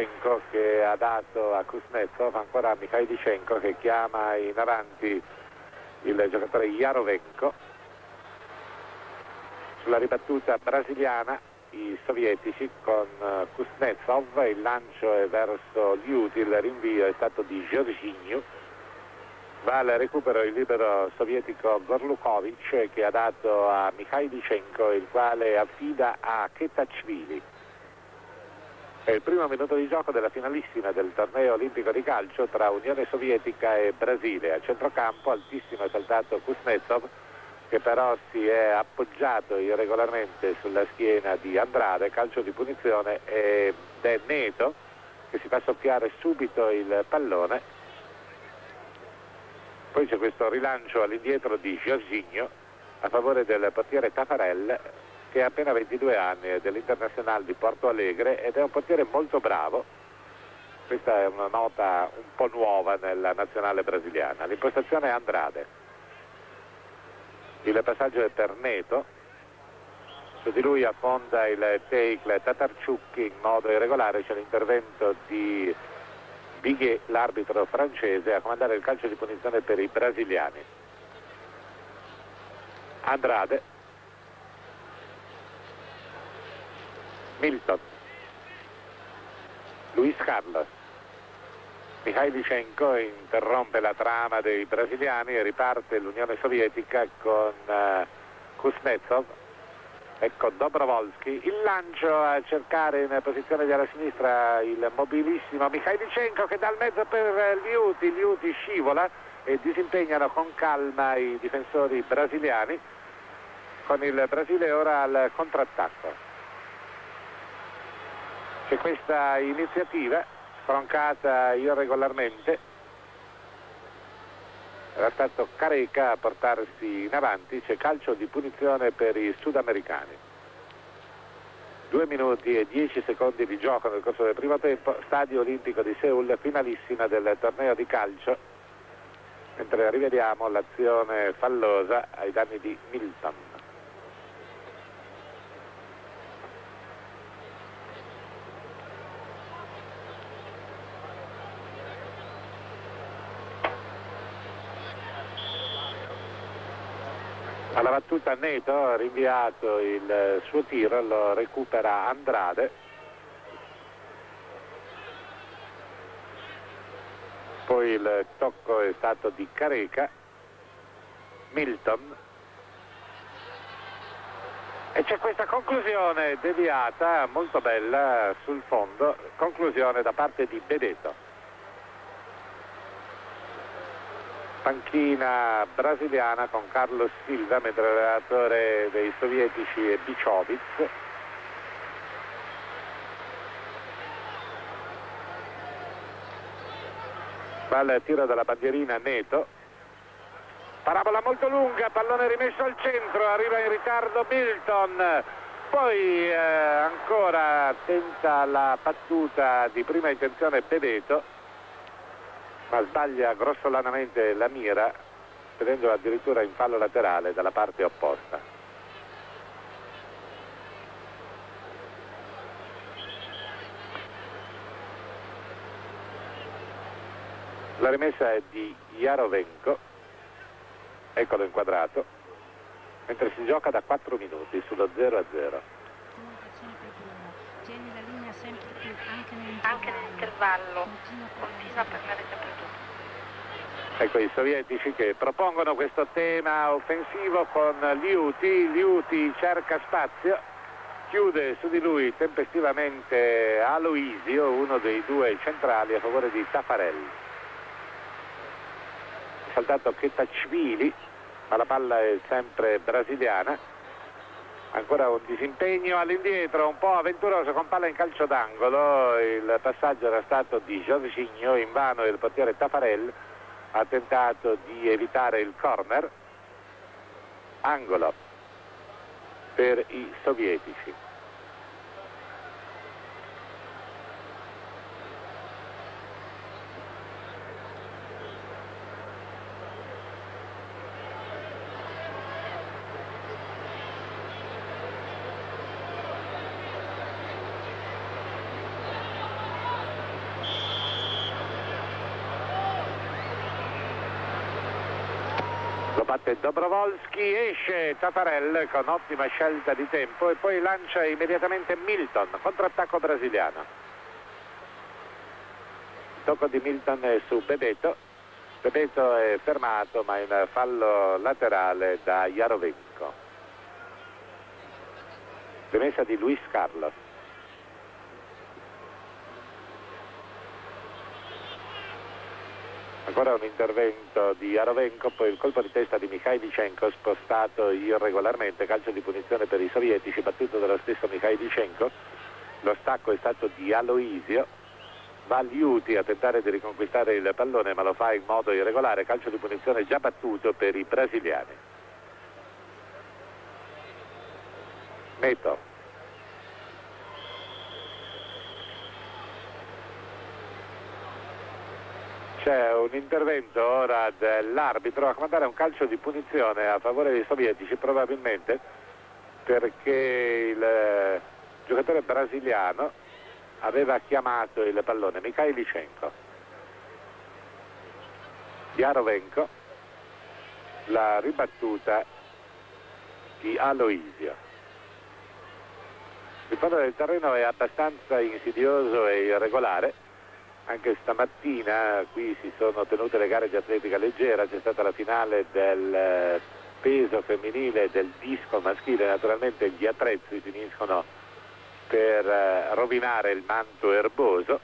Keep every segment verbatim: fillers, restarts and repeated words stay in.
Dicenko che ha dato a Kuznetsov, ancora a Mikhailichenko che chiama in avanti il giocatore Yarovenko. Sulla ribattuta brasiliana i sovietici con Kuznetsov, il lancio è verso Liuti, il rinvio è stato di Jorginho. Va al recupero il libero sovietico Gorlukovic che ha dato a Mikhailichenko, il quale affida a Khetachvili. È il primo minuto di gioco della finalissima del torneo olimpico di calcio tra Unione Sovietica e Brasile. A centrocampo altissimo è saltato Kuznetsov, che però si è appoggiato irregolarmente sulla schiena di Andrade. Calcio di punizione ed è Neto che si fa soffiare subito il pallone. Poi c'è questo rilancio all'indietro di Jorginho a favore del portiere Taffarel, che ha appena ventidue anni, è dell'Internazionale di Porto Alegre ed è un portiere molto bravo. Questa è una nota un po' nuova nella nazionale brasiliana. L'impostazione è Andrade. Il passaggio è per Neto. Su di lui affonda il Teikl Tatarchuk in modo irregolare. C'è l'intervento di Biguet, l'arbitro francese, a comandare il calcio di punizione per i brasiliani. Andrade, Milton, Luis Carlos, Mikhailichenko interrompe la trama dei brasiliani e riparte l'Unione Sovietica con uh, Kuznetsov. Ecco Dobrovolsky, il lancio a cercare in posizione di alla sinistra il mobilissimo Mikhailichenko che dal mezzo per Liuti, Liuti scivola e disimpegnano con calma i difensori brasiliani, con il Brasile ora al contrattacco. C'è questa iniziativa stroncata irregolarmente. Era stato Careca a portarsi in avanti. C'è calcio di punizione per i sudamericani. Due minuti e dieci secondi di gioco nel corso del primo tempo. Stadio Olimpico di Seul, finalissima del torneo di calcio, mentre rivediamo l'azione fallosa ai danni di Milton. Alla battuta Neto ha rinviato il suo tiro, lo recupera Andrade. Poi il tocco è stato di Careca. Milton. E c'è questa conclusione deviata, molto bella sul fondo, conclusione da parte di Benedetto. Panchina brasiliana con Carlos Silva, mentre l'allenatore dei sovietici è Bichovic. Va al tiro della bandierina Neto. Parabola molto lunga, pallone rimesso al centro, arriva in ritardo Milton. Poi eh, ancora tenta la battuta di prima intenzione Benedetto, ma sbaglia grossolanamente la mira, vedendo addirittura in fallo laterale dalla parte opposta. La rimessa è di Yarovenko, eccolo inquadrato, mentre si gioca da quattro minuti sullo zero a zero. Tieni la linea sempre più, anche Anche nell'intervallo, continua per la rete. Ecco i sovietici che propongono questo tema offensivo con Liuti. Liuti cerca spazio, chiude su di lui tempestivamente Aloisio, uno dei due centrali a favore di Taffarel. Saltato Khetachvili, ma la palla è sempre brasiliana. Ancora un disimpegno all'indietro, un po' avventuroso con palla in calcio d'angolo. Il passaggio era stato di Jorginho, invano il portiere Taffarel ha tentato di evitare il corner. Angolo per i sovietici. Combatte Dobrovolsky, esce Tafarel con ottima scelta di tempo e poi lancia immediatamente Milton, contrattacco brasiliano. Il tocco di Milton è su Bebeto, Bebeto è fermato ma in fallo laterale da Jarovenko. Rimessa di Luis Carlos. Ancora un intervento di Jarovenko, poi il colpo di testa di Mikhailichenko spostato irregolarmente, calcio di punizione per i sovietici, battuto dallo stesso Mikhailichenko. Lo stacco è stato di Aloisio, va Liuti a tentare di riconquistare il pallone ma lo fa in modo irregolare, calcio di punizione già battuto per i brasiliani. Neto. C'è un intervento ora dell'arbitro a comandare un calcio di punizione a favore dei sovietici, probabilmente perché il giocatore brasiliano aveva chiamato il pallone. Mikhailichenko, Jarovenko, la ribattuta di Aloisio. Il fondo del terreno è abbastanza insidioso e irregolare. Anche stamattina qui si sono tenute le gare di atletica leggera, c'è stata la finale del peso femminile e del disco maschile, naturalmente gli attrezzi finiscono per rovinare il manto erboso.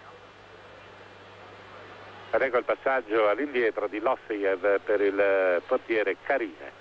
Ed ecco il passaggio all'indietro di Losseyev per il portiere Carine.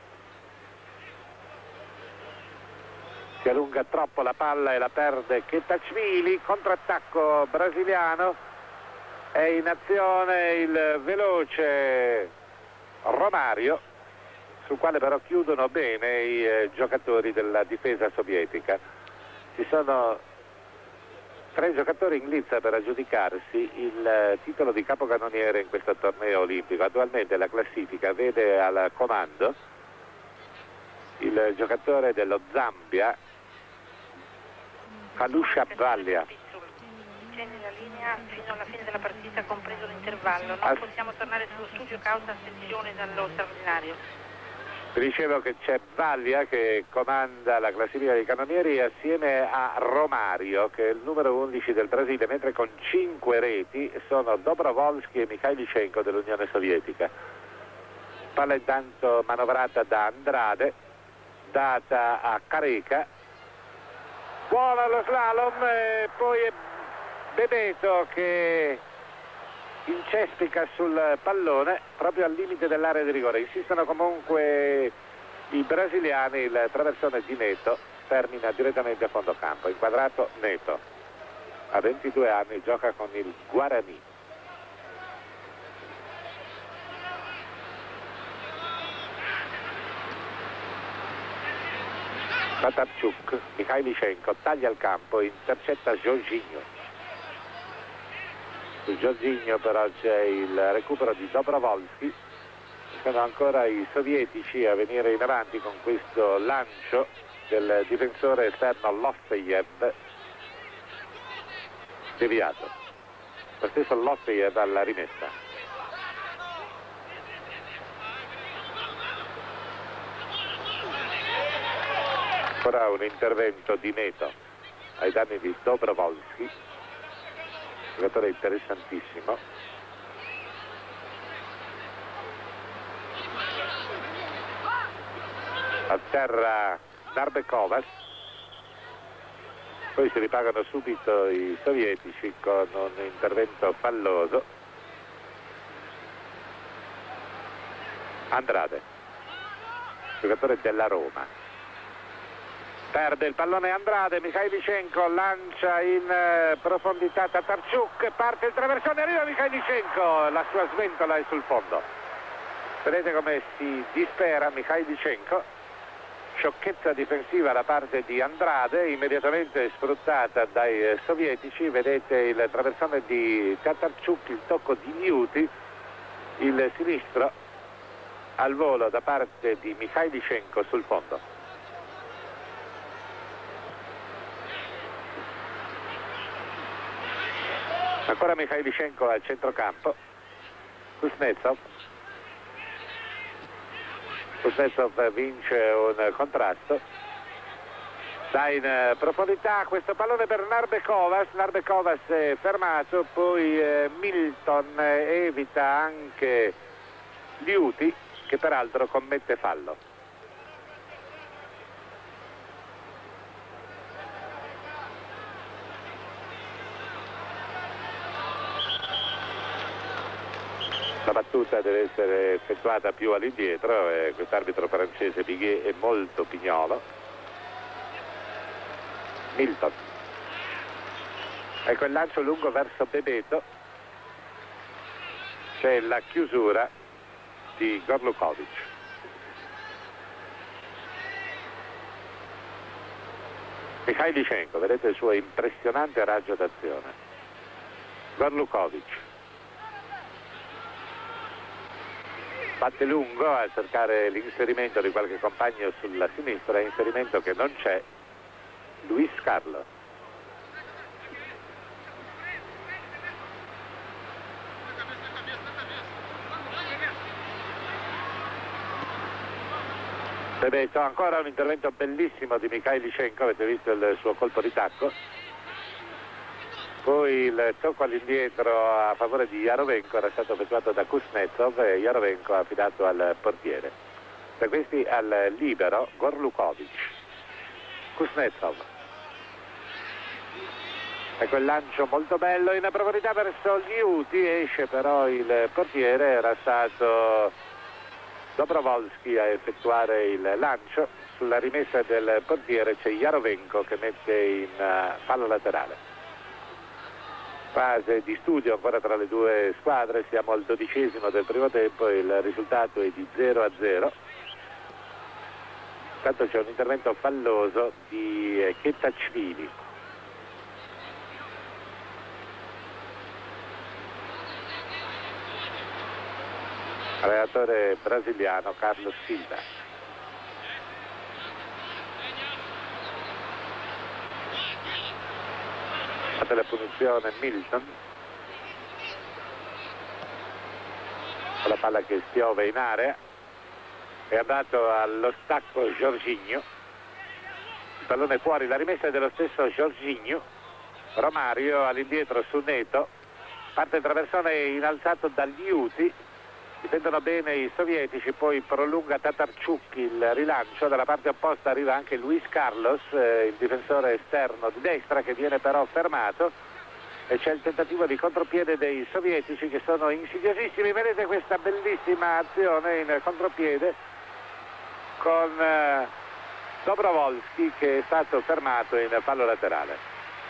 Si allunga troppo la palla e la perde Khetachvili, contrattacco brasiliano, è in azione il veloce Romario, sul quale però chiudono bene i eh, giocatori della difesa sovietica. Ci sono tre giocatori in lizza per aggiudicarsi il eh, titolo di capocannoniere in questo torneo olimpico. Attualmente la classifica vede al comando il giocatore dello Zambia, Kalusha Vallia. Tieni la linea fino alla fine della partita, compreso l'intervallo. Non possiamo tornare sullo studio causa sessione dallo straordinario. Dicevo che c'è Vallia che comanda la classifica dei cannonieri assieme a Romario, che è il numero undici del Brasile, mentre con cinque reti sono Dobrovolsky e Mikhailichenko dell'Unione Sovietica. Palla intanto manovrata da Andrade, data a Careca. Buona lo slalom, e poi è Bebeto che incespica sul pallone proprio al limite dell'area di rigore. Insistono comunque i brasiliani, il traversone di Neto termina direttamente a fondo campo. Inquadrato Neto, a ventidue anni, gioca con il Guarani. Tatarchuk, Mikhailichenko taglia il campo, intercetta Jorginho. Su Jorginho però c'è il recupero di Dobrovolsky. Sono ancora i sovietici a venire in avanti con questo lancio del difensore esterno Losseyev, deviato. Lo stesso Losseyev alla rimessa. Ora un intervento di Neto ai danni di Dobrovolsky, giocatore interessantissimo. A terra Narbekovas, poi si ripagano subito i sovietici con un intervento falloso. Andrade, giocatore della Roma. Perde il pallone Andrade, Mikhailichenko lancia in eh, profondità Tatarchuk, parte il traversone, arriva Mikhailichenko, la sua sventola è sul fondo. Vedete come si dispera Mikhailichenko, sciocchezza difensiva da parte di Andrade, immediatamente sfruttata dai eh, sovietici. Vedete il traversone di Tatarchuk, il tocco di Liuti, il sinistro al volo da parte di Mikhailichenko sul fondo. Ancora Mikhailichenko al centrocampo, Kuznetsov, Kuznetsov vince un contrasto, sta in profondità questo pallone per Narbekovas, Narbekovas è fermato, poi eh, Milton evita anche Liuti, che peraltro commette fallo. La battuta deve essere effettuata più all'indietro e quest'arbitro francese Piguet è molto pignolo. Milton. Ecco il lancio lungo verso Bebeto. C'è la chiusura di Gorlukovic. Mikhailichenko, vedete il suo impressionante raggio d'azione. Gorlukovic. Batte lungo a cercare l'inserimento di qualche compagno sulla sinistra, inserimento che non c'è. Luis Carlos. Bebeto, ancora un intervento bellissimo di Mikhailichenko, avete visto il suo colpo di tacco. Poi il tocco all'indietro a favore di Yarovenko era stato effettuato da Kuznetsov e Yarovenko ha affidato al portiere. Da questi al libero Gorlukovic. Kuznetsov. Ecco il lancio molto bello in profondità verso Liuti, esce però il portiere, era stato Dobrovolsky a effettuare il lancio. Sulla rimessa del portiere c'è Yarovenko che mette in uh, fallo laterale. Fase di studio ancora tra le due squadre, siamo al dodicesimo del primo tempo, il risultato è di zero a zero. Intanto c'è un intervento falloso di eh, Khetachvili. Allenatore brasiliano Carlos Silva. Fatta la punizione Milton, con la palla che spiove in area, è andato allo stacco Jorginho, il pallone fuori, la rimessa è dello stesso Jorginho. Romario all'indietro su Neto, parte il traversone innalzato da Liuti, difendono bene i sovietici, poi prolunga Tatarchuk il rilancio, dalla parte opposta arriva anche Luis Carlos, eh, il difensore esterno di destra, che viene però fermato e c'è il tentativo di contropiede dei sovietici che sono insidiosissimi. Vedete questa bellissima azione in contropiede con eh, Dobrovolsky che è stato fermato in fallo laterale.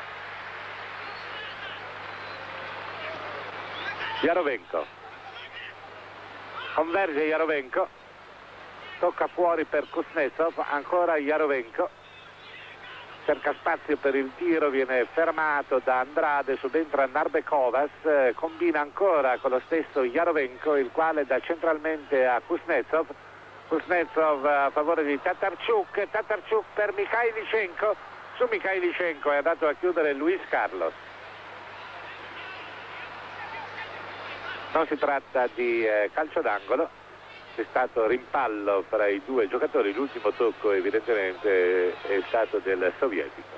Yarovenko. Converge Yarovenko, tocca fuori per Kuznetsov, ancora Yarovenko, cerca spazio per il tiro, viene fermato da Andrade, subentra Narbekovas, eh, combina ancora con lo stesso Yarovenko, il quale dà centralmente a Kuznetsov, Kuznetsov a favore di Tatarchuk, Tatarchuk per Mikhailichenko, su Mikhailichenko è andato a chiudere Luis Carlos. Non si tratta di eh, calcio d'angolo, c'è stato rimpallo fra i due giocatori, l'ultimo tocco evidentemente è stato del sovietico.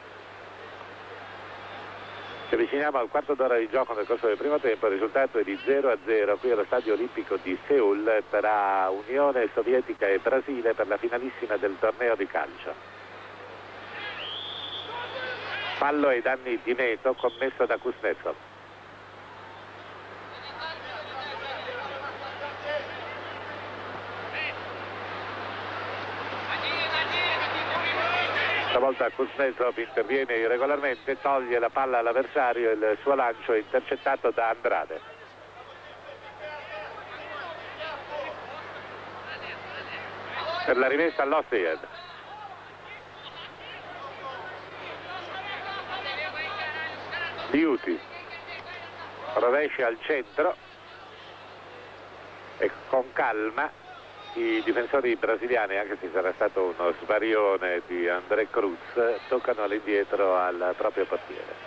Ci avviciniamo al quarto d'ora di gioco nel corso del primo tempo, il risultato è di zero a zero qui allo stadio olimpico di Seul tra Unione Sovietica e Brasile per la finalissima del torneo di calcio. Fallo ai danni di Neto commesso da Kuznetsov. Stavolta Kuznetsov interviene irregolarmente, toglie la palla all'avversario e il suo lancio è intercettato da Andrade. Per la rimessa all'Ostied. Liuti rovescia al centro e con calma i difensori brasiliani, anche se sarà stato uno svarione di André Cruz, toccano all'indietro al proprio portiere.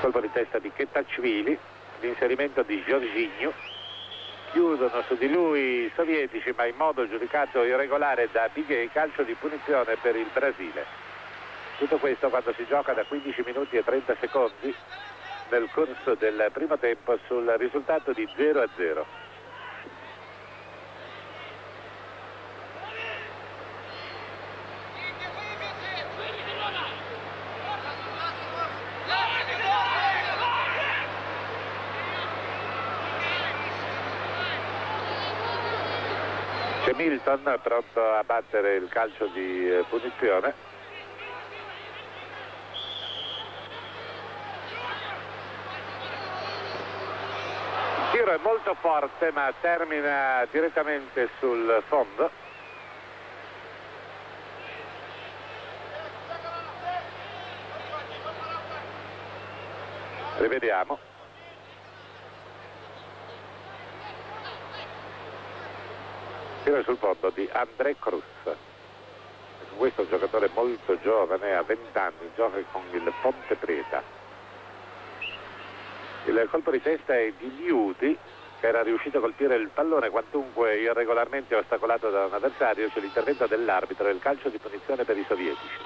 colpo di testa di Chetachvili, l'inserimento di Jorginho, chiudono su di lui i sovietici ma in modo giudicato irregolare da Piquet, calcio di punizione per il Brasile. Tutto questo quando si gioca da quindici minuti e trenta secondi nel corso del primo tempo sul risultato di zero a zero. C'è Milton pronto a battere il calcio di eh, punizione. Il tiro è molto forte ma termina direttamente sul fondo. Rivediamo. Tiro sul fondo di André Cruz. Questo è un giocatore molto giovane, ha venti anni, gioca con il Ponte Preta. Il colpo di testa è di Liuti, che era riuscito a colpire il pallone quantunque irregolarmente ostacolato da un avversario. C'è l'intervento dell'arbitro e il calcio di punizione per i sovietici.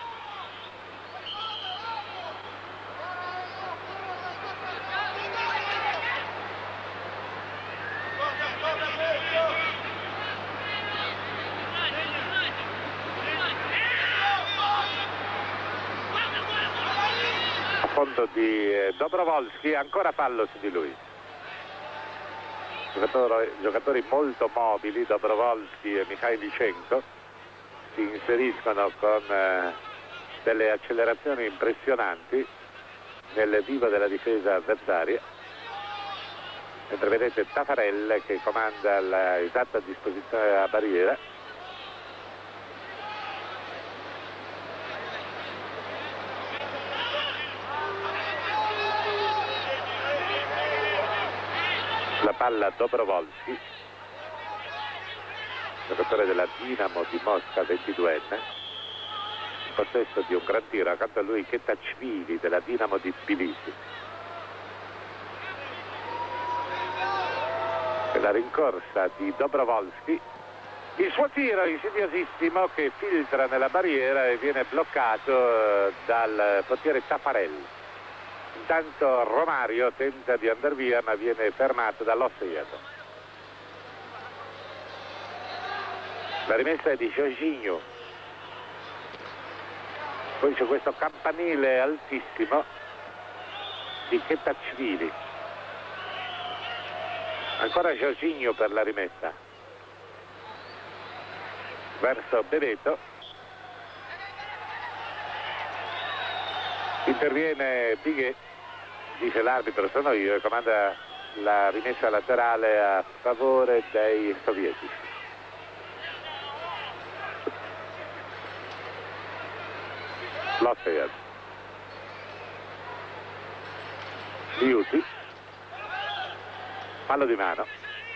Fondo di Dobrovolsky, ancora fallo su di lui. Giocatori, giocatori molto mobili, Dobrovolsky e Mikhailichenko, si inseriscono con eh, delle accelerazioni impressionanti nel vivo della difesa avversaria, mentre vedete Taffarel che comanda l'esatta disposizione della barriera. La palla Dobrovolsky, giocatore della Dinamo di Mosca, ventiduenne, in possesso di un gran tiro, accanto a lui Chetachvili della Dinamo di Tbilisi. E la rincorsa di Dobrovolsky, il suo tiro insidiosissimo che filtra nella barriera e viene bloccato dal portiere Taffarel. Intanto Romario tenta di andare via ma viene fermato dall'Osseiad. La rimessa è di Jorginho. Poi c'è questo campanile altissimo di Chetachvili. Ancora Jorginho per la rimessa. Verso Bebeto. Interviene Piquet, dice l'arbitro sono io, e comanda la rimessa laterale a favore dei sovietici. L'Osseiad. Liuti. Fallo di mano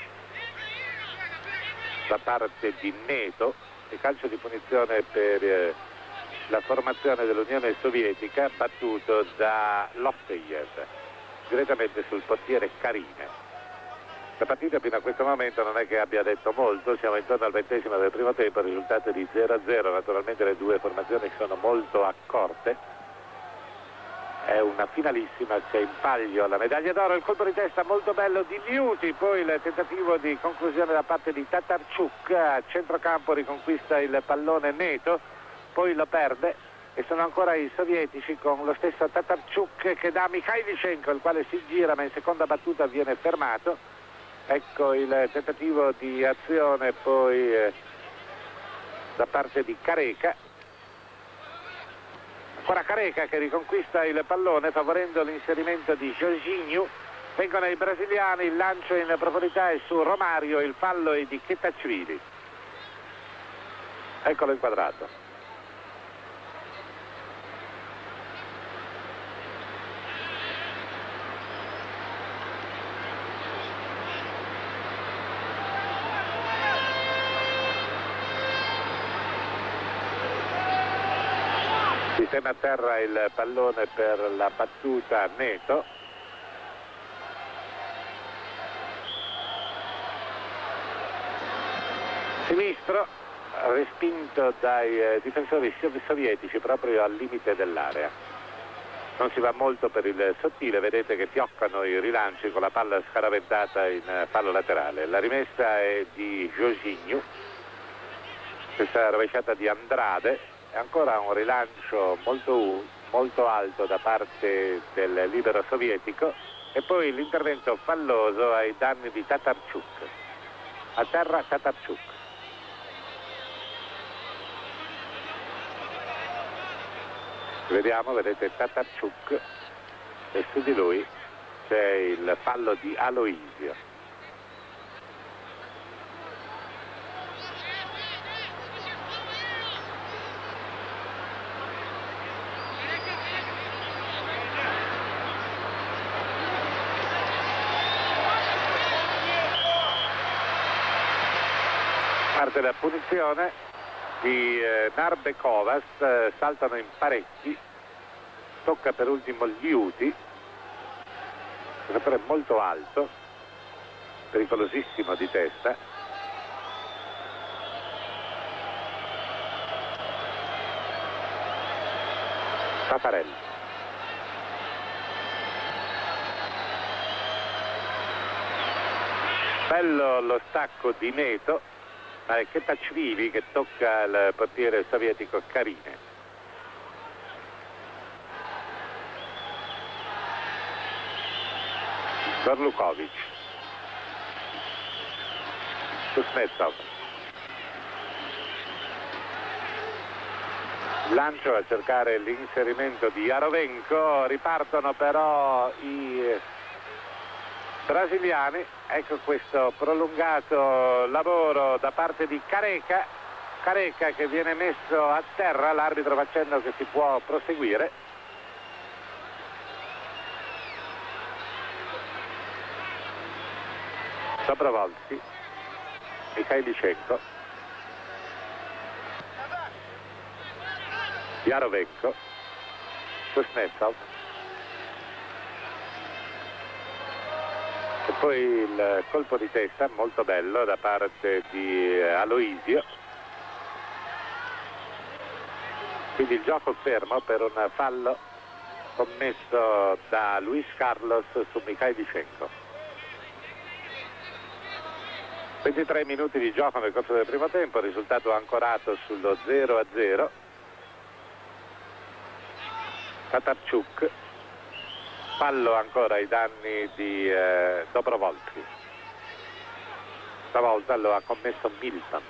da parte di Neto e calcio di punizione per eh, la formazione dell'Unione Sovietica, battuto da L'Osseiad direttamente sul portiere Karine. La partita fino a questo momento non è che abbia detto molto, siamo intorno al ventesimo del primo tempo, il risultato è di zero a zero, naturalmente le due formazioni sono molto accorte. È una finalissima, c'è in palio la medaglia d'oro, il colpo di testa molto bello di Liuti, poi il tentativo di conclusione da parte di Tatarchuk, a centrocampo riconquista il pallone Neto, poi lo perde e sono ancora i sovietici con lo stesso Tatarchuk che dà Mikhailichenko, il quale si gira ma in seconda battuta viene fermato. Ecco il tentativo di azione poi eh, da parte di Careca. Ancora Careca che riconquista il pallone favorendo l'inserimento di Jorginho. Vengono i brasiliani, il lancio in profondità è su Romario, il fallo è di Chetachvili. Eccolo inquadrato. Si Ritenne a terra il pallone per la battuta Neto. Sinistro, respinto dai eh, difensori sovietici proprio al limite dell'area. Non si va molto per il sottile, vedete che fioccano i rilanci con la palla scaraventata in eh, fallo laterale. La rimessa è di Jorginho, questa rovesciata di Andrade, e ancora un rilancio molto, molto alto da parte del libero sovietico, e poi l'intervento falloso ai danni di Tatarchuk. A terra Tatarchuk. Vediamo, vedete Tatarchuk, e su di lui c'è il fallo di Aloisio. Parte la punizione di eh, Narbekovas, eh, saltano in parecchi, tocca per ultimo Liuti, giocatore molto alto, pericolosissimo di testa. Tafarelli. Bello lo stacco di Neto, ma è Khetachvili che tocca il portiere sovietico Karine. Gorlukovic. Kuznetsov. Lancio a cercare l'inserimento di Yarovenko, ripartono però i brasiliani. Ecco questo prolungato lavoro da parte di Careca, Careca che viene messo a terra, l'arbitro facendo che si può proseguire. Dobrovolsky, Mikhailichenko, Yarovenko, Kuznetsov. E poi il colpo di testa molto bello da parte di Aloisio. Quindi il gioco fermo per un fallo commesso da Luis Carlos su Mikhailichenko. ventitré minuti di gioco nel corso del primo tempo, risultato ancorato sullo zero a zero. Tatarchuk. Fallo ancora ai danni di eh, Dobrovolsky. Stavolta lo ha commesso Milton.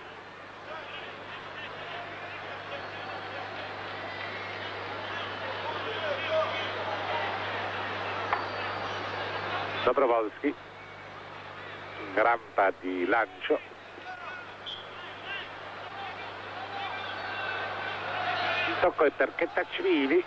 Dobrovolsky, rampa di lancio. Il tocco è per Khetachvili.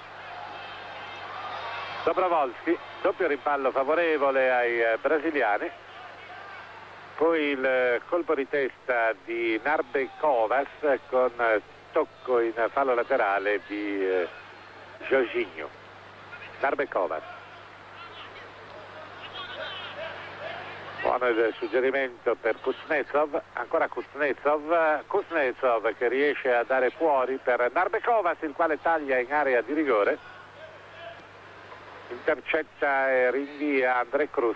Dobrovolsky, doppio rimpallo favorevole ai eh, brasiliani. Poi il eh, colpo di testa di Narbekovas con eh, tocco in fallo laterale di eh, Jorginho. Narbekovas. Buono il suggerimento per Kuznetsov, ancora Kuznetsov, Kuznetsov che riesce a dare fuori per Narbekovas, il quale taglia in area di rigore. Intercetta e rinvia André Cruz.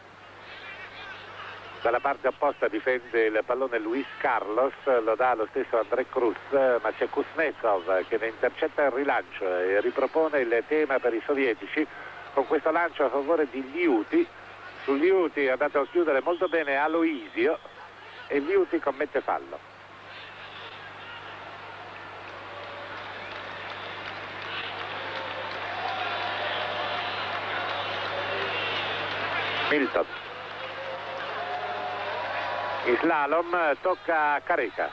Dalla parte opposta difende il pallone Luis Carlos, lo dà lo stesso André Cruz, ma c'è Kuznetsov che ne intercetta il rilancio e ripropone il tema per i sovietici con questo lancio a favore di Liuti. Su Liuti è andato a chiudere molto bene Aloisio e Liuti commette fallo. Milton. In slalom tocca a Careca.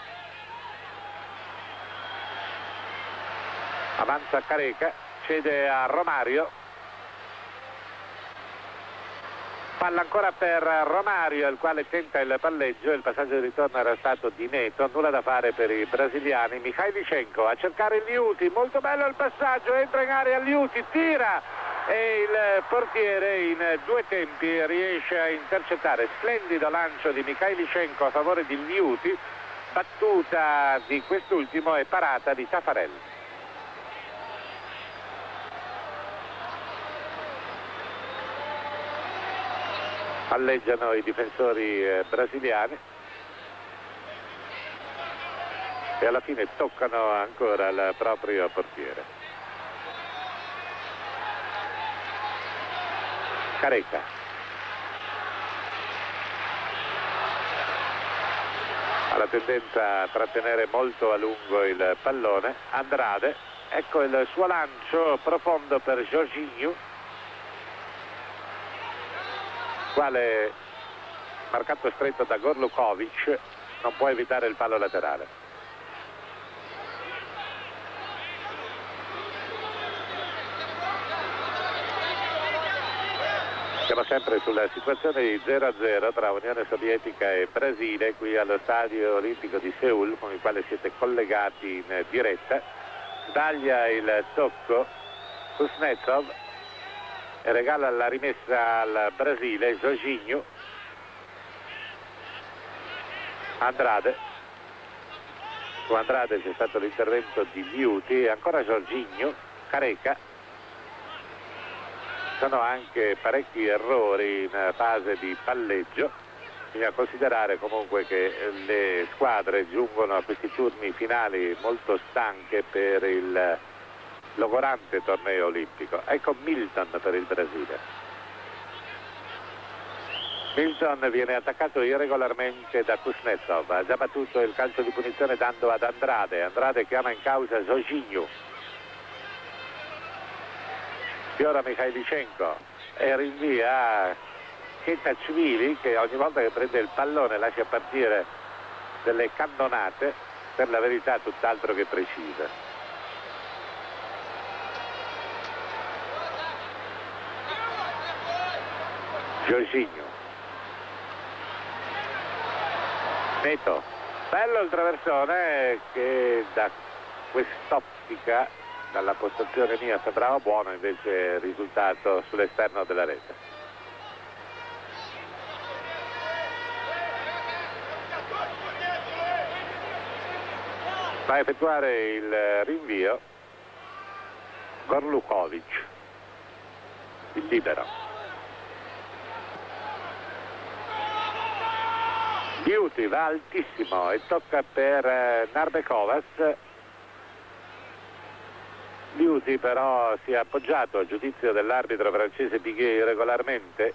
Avanza Careca, cede a Romario. Palla ancora per Romario, il quale tenta il palleggio. Il passaggio di ritorno era stato di Neto, nulla da fare per i brasiliani. Mikhailichenko a cercare Liuti, molto bello il passaggio, entra in area Liuti, tira e il portiere in due tempi riesce a intercettare. Splendido lancio di Mikhailichenko a favore di Liuti, battuta di quest'ultimo e parata di Taffarel. Palleggiano i difensori eh, brasiliani e alla fine toccano ancora il proprio portiere. Careca. Ha la tendenza a trattenere molto a lungo il pallone. Andrade, ecco il suo lancio profondo per Jorginho, quale, marcato stretto da Gorlukovic, non può evitare il fallo laterale. Siamo sempre sulla situazione di zero a zero tra Unione Sovietica e Brasile qui allo Stadio Olimpico di Seul, con il quale siete collegati in diretta. Sbaglia il tocco Kuznetsov e regala la rimessa al Brasile. Jorginho, Andrade, su Andrade c'è stato l'intervento di Liuti, ancora Jorginho, Careca. Sono anche parecchi errori in fase di palleggio. Bisogna considerare comunque che le squadre giungono a questi turni finali molto stanche per il logorante torneo olimpico. Ecco Milton per il Brasile. Milton viene attaccato irregolarmente da Kuznetsov, ha già battuto il calcio di punizione dando ad Andrade. Andrade chiama in causa Jorginho. Fiora Mikhailichenko e rinvia Khetachvili, che ogni volta che prende il pallone lascia partire delle cannonate, per la verità tutt'altro che precise. Jorginho, Neto, bello il traversone che da quest'ottica, dalla postazione mia sembrava buono, invece il risultato sull'esterno della rete. Va a effettuare il rinvio Gorlukovic, il libero. Liuti va altissimo e tocca per eh, Narbekovas. Liuti però si è appoggiato, a giudizio dell'arbitro francese Piguet, irregolarmente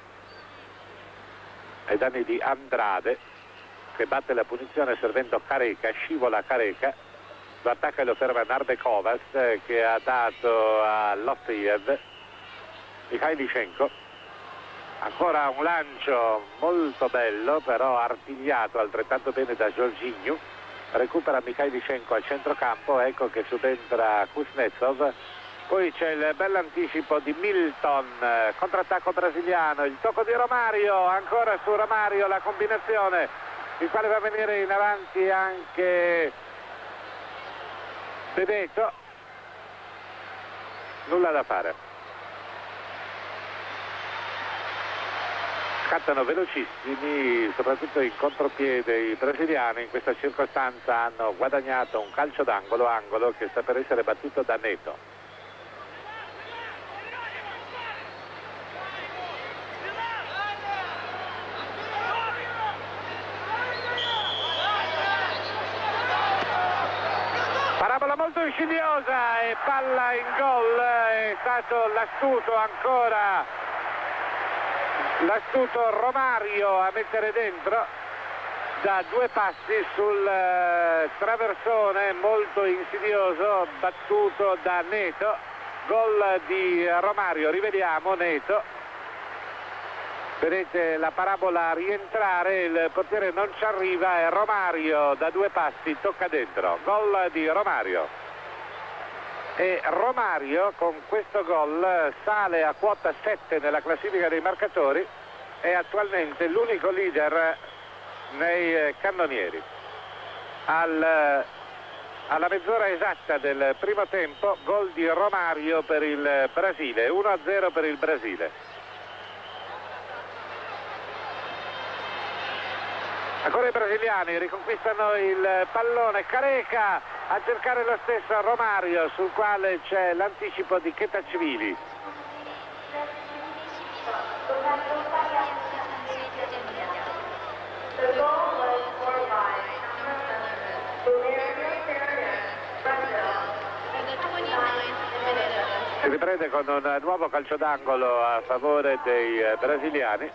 ai danni di Andrade, che batte la punizione servendo Careca, scivola Careca, lo attacca e lo ferma Narbekovas, eh, che ha dato a Lofejev. Mikhailichenko, ancora un lancio molto bello, però artigliato altrettanto bene da Jorginho. Recupera Mikhailichenko a centrocampo, ecco che subentra Kuznetsov. Poi c'è il bell'anticipo di Milton, contrattacco brasiliano, il tocco di Romario, ancora su Romario la combinazione, il quale va a venire in avanti anche Bebeto. Nulla da fare. Scattano velocissimi, soprattutto in contropiede i brasiliani. In questa circostanza hanno guadagnato un calcio d'angolo, angolo che sta per essere battuto da Neto. Parabola molto insidiosa e palla in gol. È stato l'astuto ancora l'astuto Romario a mettere dentro da due passi sul eh, traversone molto insidioso, battuto da Neto. Gol di Romario, rivediamo Neto. Vedete la parabola rientrare, il portiere non ci arriva e Romario da due passi tocca dentro. Gol di Romario. E Romario con questo gol sale a quota sette nella classifica dei marcatori è attualmente l'unico leader nei cannonieri. Al, alla mezz'ora esatta del primo tempo, gol di Romario per il Brasile, uno a zero per il Brasile. Ancora i brasiliani riconquistano il pallone, Careca a cercare lo stesso Romario, sul quale c'è l'anticipo di Khetachvili. Si riprende con un nuovo calcio d'angolo a favore dei brasiliani.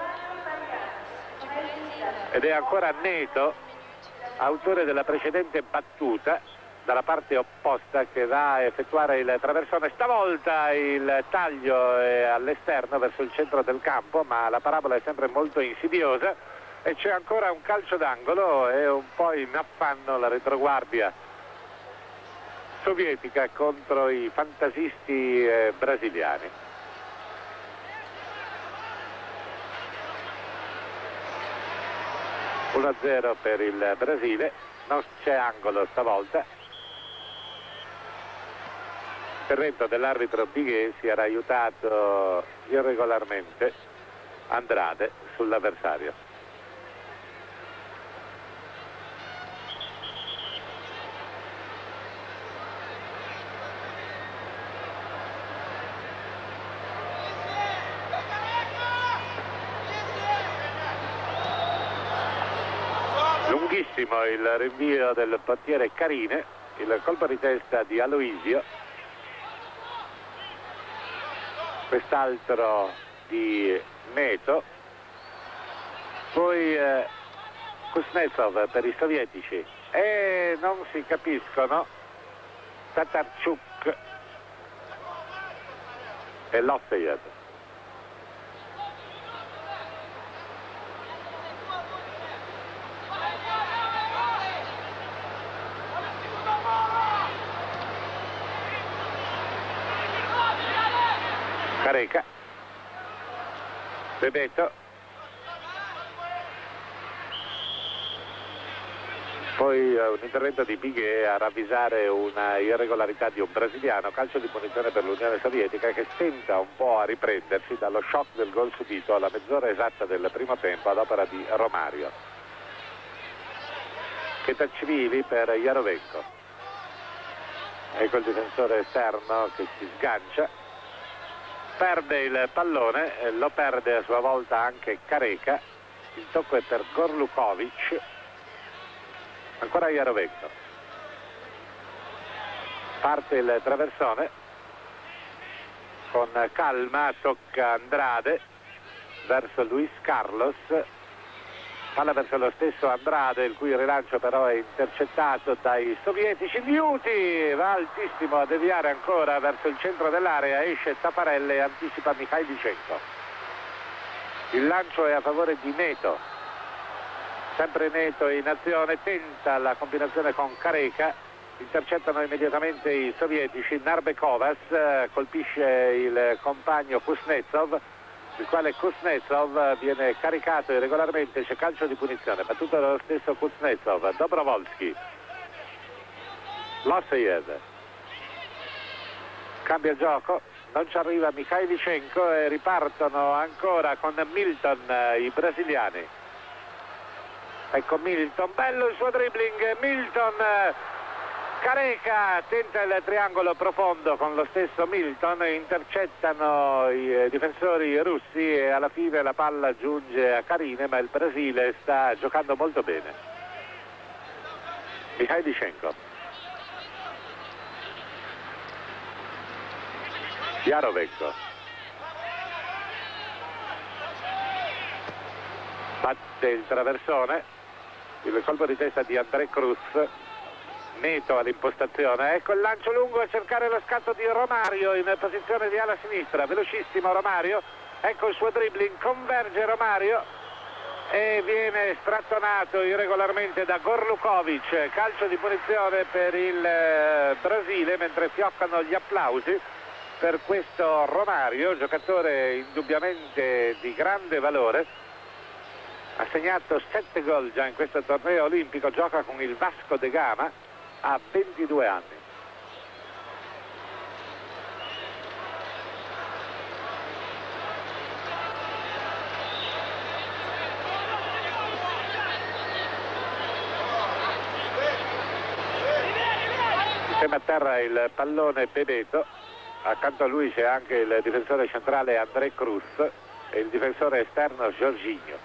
Ed è ancora Neto, autore della precedente battuta, dalla parte opposta, che va a effettuare il traversone. Stavolta il taglio è all'esterno verso il centro del campo, ma la parabola è sempre molto insidiosa e c'è ancora un calcio d'angolo e un po' in affanno la retroguardia sovietica contro i fantasisti eh, brasiliani. uno a zero per il Brasile, non c'è angolo stavolta. Intervento dell'arbitro Bighet, si era aiutato irregolarmente Andrade sull'avversario. Lunghissimo il rinvio del portiere Carine, il colpo di testa di Aloisio, quest'altro di Neto, poi eh, Kuznetsov per i sovietici e non si capiscono Tatarchuk e Lofeyev. Careca, Bebeto, poi uh, un intervento di Bighet a ravvisare una irregolarità di un brasiliano, calcio di punizione per l'Unione Sovietica che stenta un po' a riprendersi dallo shock del gol subito alla mezz'ora esatta del primo tempo ad opera di Romario. Khetachvili per Yarovenko, ecco il difensore esterno che si sgancia. Perde il pallone, lo perde a sua volta anche Careca, il tocco è per Gorlukovic, ancora Yarovenko. Parte il traversone, con calma tocca Andrade verso Luis Carlos, palla verso lo stesso Andrade, il cui rilancio però è intercettato dai sovietici. Liuti va altissimo a deviare ancora verso il centro dell'area, esce Taparelle e anticipa Mikhailichenko. Il lancio è a favore di Neto, sempre Neto in azione, tenta la combinazione con Careca, intercettano immediatamente i sovietici. Narbekovas colpisce il compagno Kuznetsov, il quale Kuznetsov viene caricato irregolarmente, c'è calcio di punizione battuto dallo stesso Kuznetsov. Dobrovolsky, Lofeyev cambia il gioco, non ci arriva Mikhailichenko e ripartono ancora con Milton i brasiliani. Ecco Milton, bello il suo dribbling, Milton, Careca tenta il triangolo profondo con lo stesso Milton, intercettano i difensori russi e alla fine la palla giunge a Carine, ma il Brasile sta giocando molto bene. Mikhailichenko, Yarovenko, batte il traversone, il colpo di testa di André Cruz. Neto all'impostazione, ecco il lancio lungo a cercare lo scatto di Romario in posizione di ala sinistra, velocissimo Romario, ecco il suo dribbling, converge Romario e viene strattonato irregolarmente da Gorlukovic. Calcio di punizione per il Brasile mentre fioccano gli applausi. per questo Romario, giocatore indubbiamente di grande valore. Ha segnato sette gol già in questo torneo olimpico, gioca con il Vasco da Gama, ha ventidue anni. Insieme a terra il pallone Bebeto, accanto a lui c'è anche il difensore centrale André Cruz e il difensore esterno Jorginho.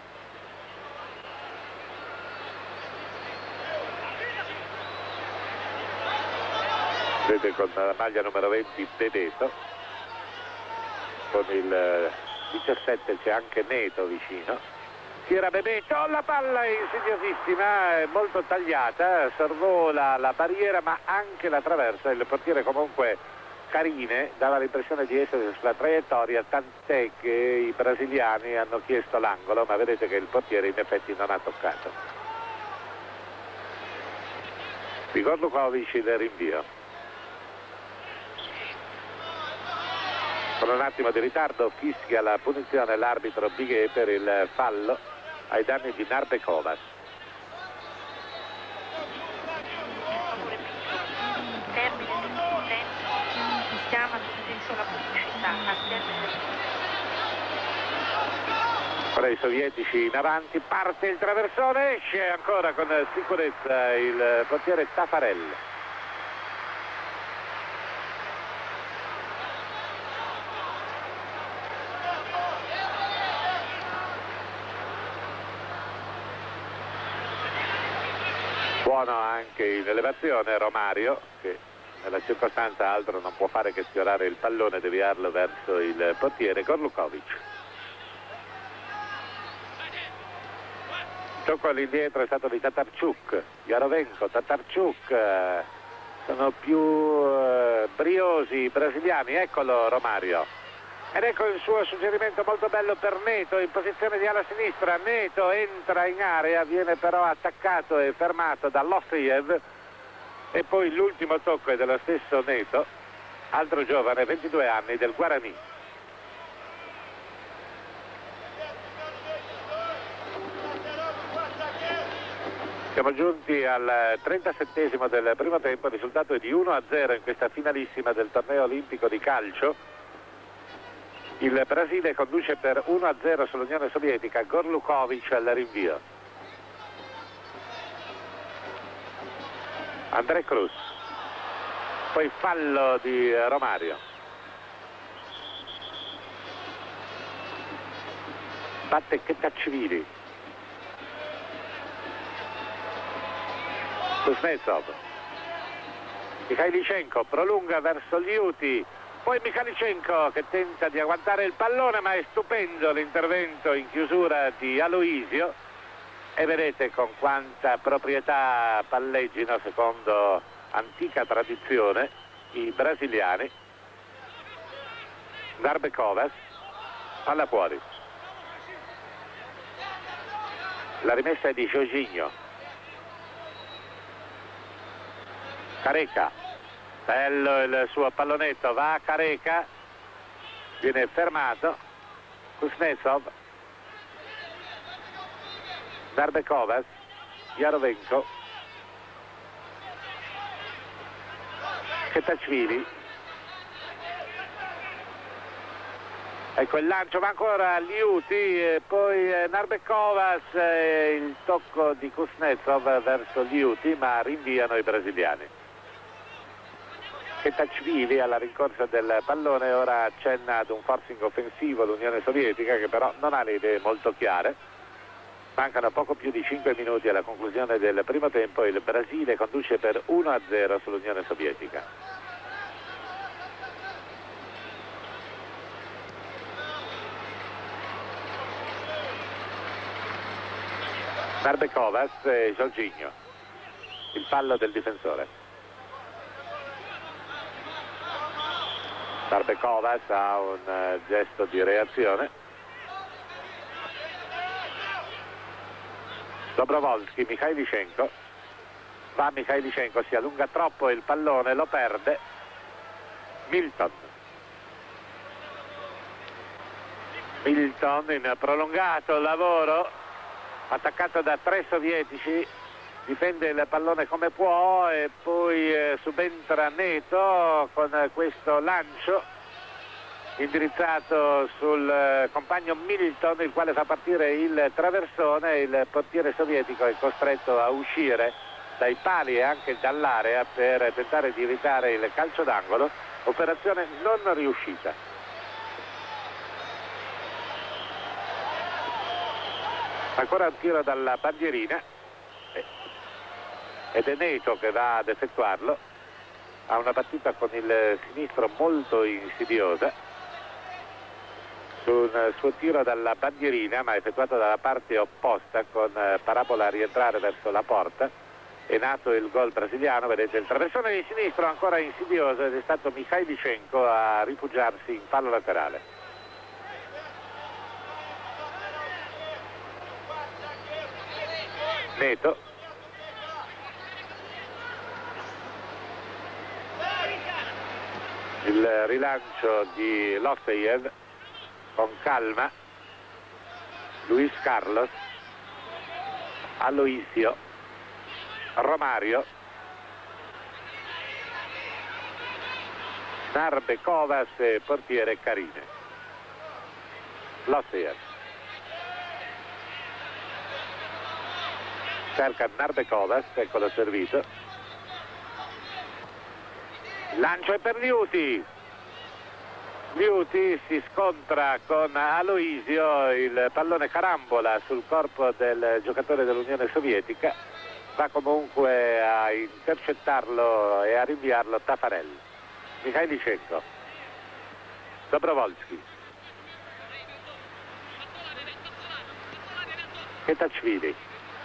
Vede con la maglia numero venti Bebeto, con il diciassette c'è anche Neto vicino. Tira Bebeto, la palla è insidiosissima, è molto tagliata, sorvola la barriera ma anche la traversa. Il portiere comunque Carine dava l'impressione di essere sulla traiettoria, tant'è che i brasiliani hanno chiesto l'angolo, ma vedete che il portiere in effetti non ha toccato. Igor Lukovic del rinvio. Con un attimo di ritardo fischia la punizione l'arbitro Bighet per il fallo ai danni di Narbekovas. Termine dell'incidente chiama tutto la pubblicità. Al termine Ora i sovietici in avanti, parte il traversone, esce ancora con sicurezza il portiere Taffarel. Buono anche in elevazione Romario, che nella circostanza altro non può fare che sfiorare il pallone e deviarlo verso il portiere Gorlukovic. Tocco all'indietro è stato di Tatarchuk, Jarovenko, Tatarchuk, sono più eh, briosi i brasiliani, eccolo Romario. Ed ecco il suo suggerimento molto bello per Neto in posizione di ala sinistra. Neto entra in area, viene però attaccato e fermato da Lofejev e poi l'ultimo tocco è dello stesso Neto, altro giovane, ventidue anni, del Guarani. Siamo giunti al trentasettesimo del primo tempo, il risultato è di uno a zero in questa finalissima del torneo olimpico di calcio. Il Brasile conduce per uno a zero sull'Unione Sovietica, Gorlukovic al rinvio. André Cruz, poi fallo di Romario. Batte Khetachvili. Kuznetsov. Mikhailichenko prolunga verso Liuti. Poi Mikhailichenko che tenta di agguantare il pallone, ma è stupendo l'intervento in chiusura di Aloisio e vedete con quanta proprietà palleggino secondo antica tradizione i brasiliani. Narbekovas, palla fuori. La rimessa è di Jorginho. Careca. Bello il suo pallonetto, va a Careca, viene fermato. Kuznetsov, Narbekovas, Jarovenko, Khetachvili. Ecco il lancio, ma ancora Liuti, e poi eh, Narbekovas, eh, il tocco di Kuznetsov verso Liuti, ma rinviano i brasiliani. Khetachvili alla rincorsa del pallone, ora accenna ad un forcing offensivo l'Unione Sovietica che però non ha le idee molto chiare. Mancano poco più di cinque minuti alla conclusione del primo tempo e il Brasile conduce per uno a zero sull'Unione Sovietica. Narbekovas e Jorginho, il fallo del difensore. Narbekovas ha un uh, gesto di reazione. Dobrovolsky, Mikhailichenko. Va Mikhailichenko, si allunga troppo il pallone, lo perde. Milton. Milton in prolungato lavoro, attaccato da tre sovietici, difende il pallone come può e poi eh, subentra Neto con eh, questo lancio indirizzato sul eh, compagno Milton, il quale fa partire il traversone. Il portiere sovietico è costretto a uscire dai pali e anche dall'area per tentare di evitare il calcio d'angolo, operazione non riuscita. Ancora un tiro dalla bandierina ed è Neto che va ad effettuarlo. Ha una battuta con il sinistro molto insidiosa su un suo tiro dalla bandierina, ma effettuato dalla parte opposta con parabola a rientrare verso la porta. È nato il gol brasiliano, vedete il traversone di sinistro ancora insidioso ed è stato Mikhailichenko a rifugiarsi in fallo laterale. Neto, il rilancio di Lofeyev con calma, Luis Carlos, Aloisio, Romario, Narbekovas e portiere Carine. Lofeyev cerca Narbekovas, eccolo servito. Lancio è per Liuti. Liuti si scontra con Aloisio, il pallone carambola sul corpo del giocatore dell'Unione Sovietica, va comunque a intercettarlo e a rinviarlo Taffarel. Mikhailichenko, Dobrovolsky, Khetachvili,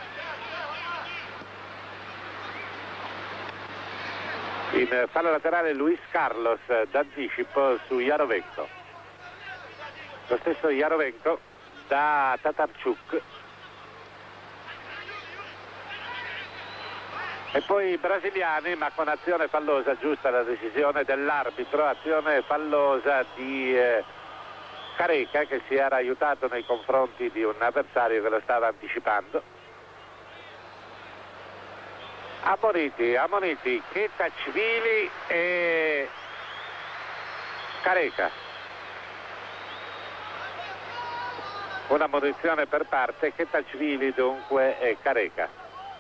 in fallo laterale Luis Carlos d'anticipo su Yarovenko. Lo stesso Yarovenko da Tatarchuk. E poi i brasiliani, ma con azione fallosa, giusta la decisione dell'arbitro, azione fallosa di eh, Careca, che si era aiutato nei confronti di un avversario che lo stava anticipando. Ammoniti, ammoniti Khetachvili e Careca. Una munizione per parte, Khetachvili dunque e Careca.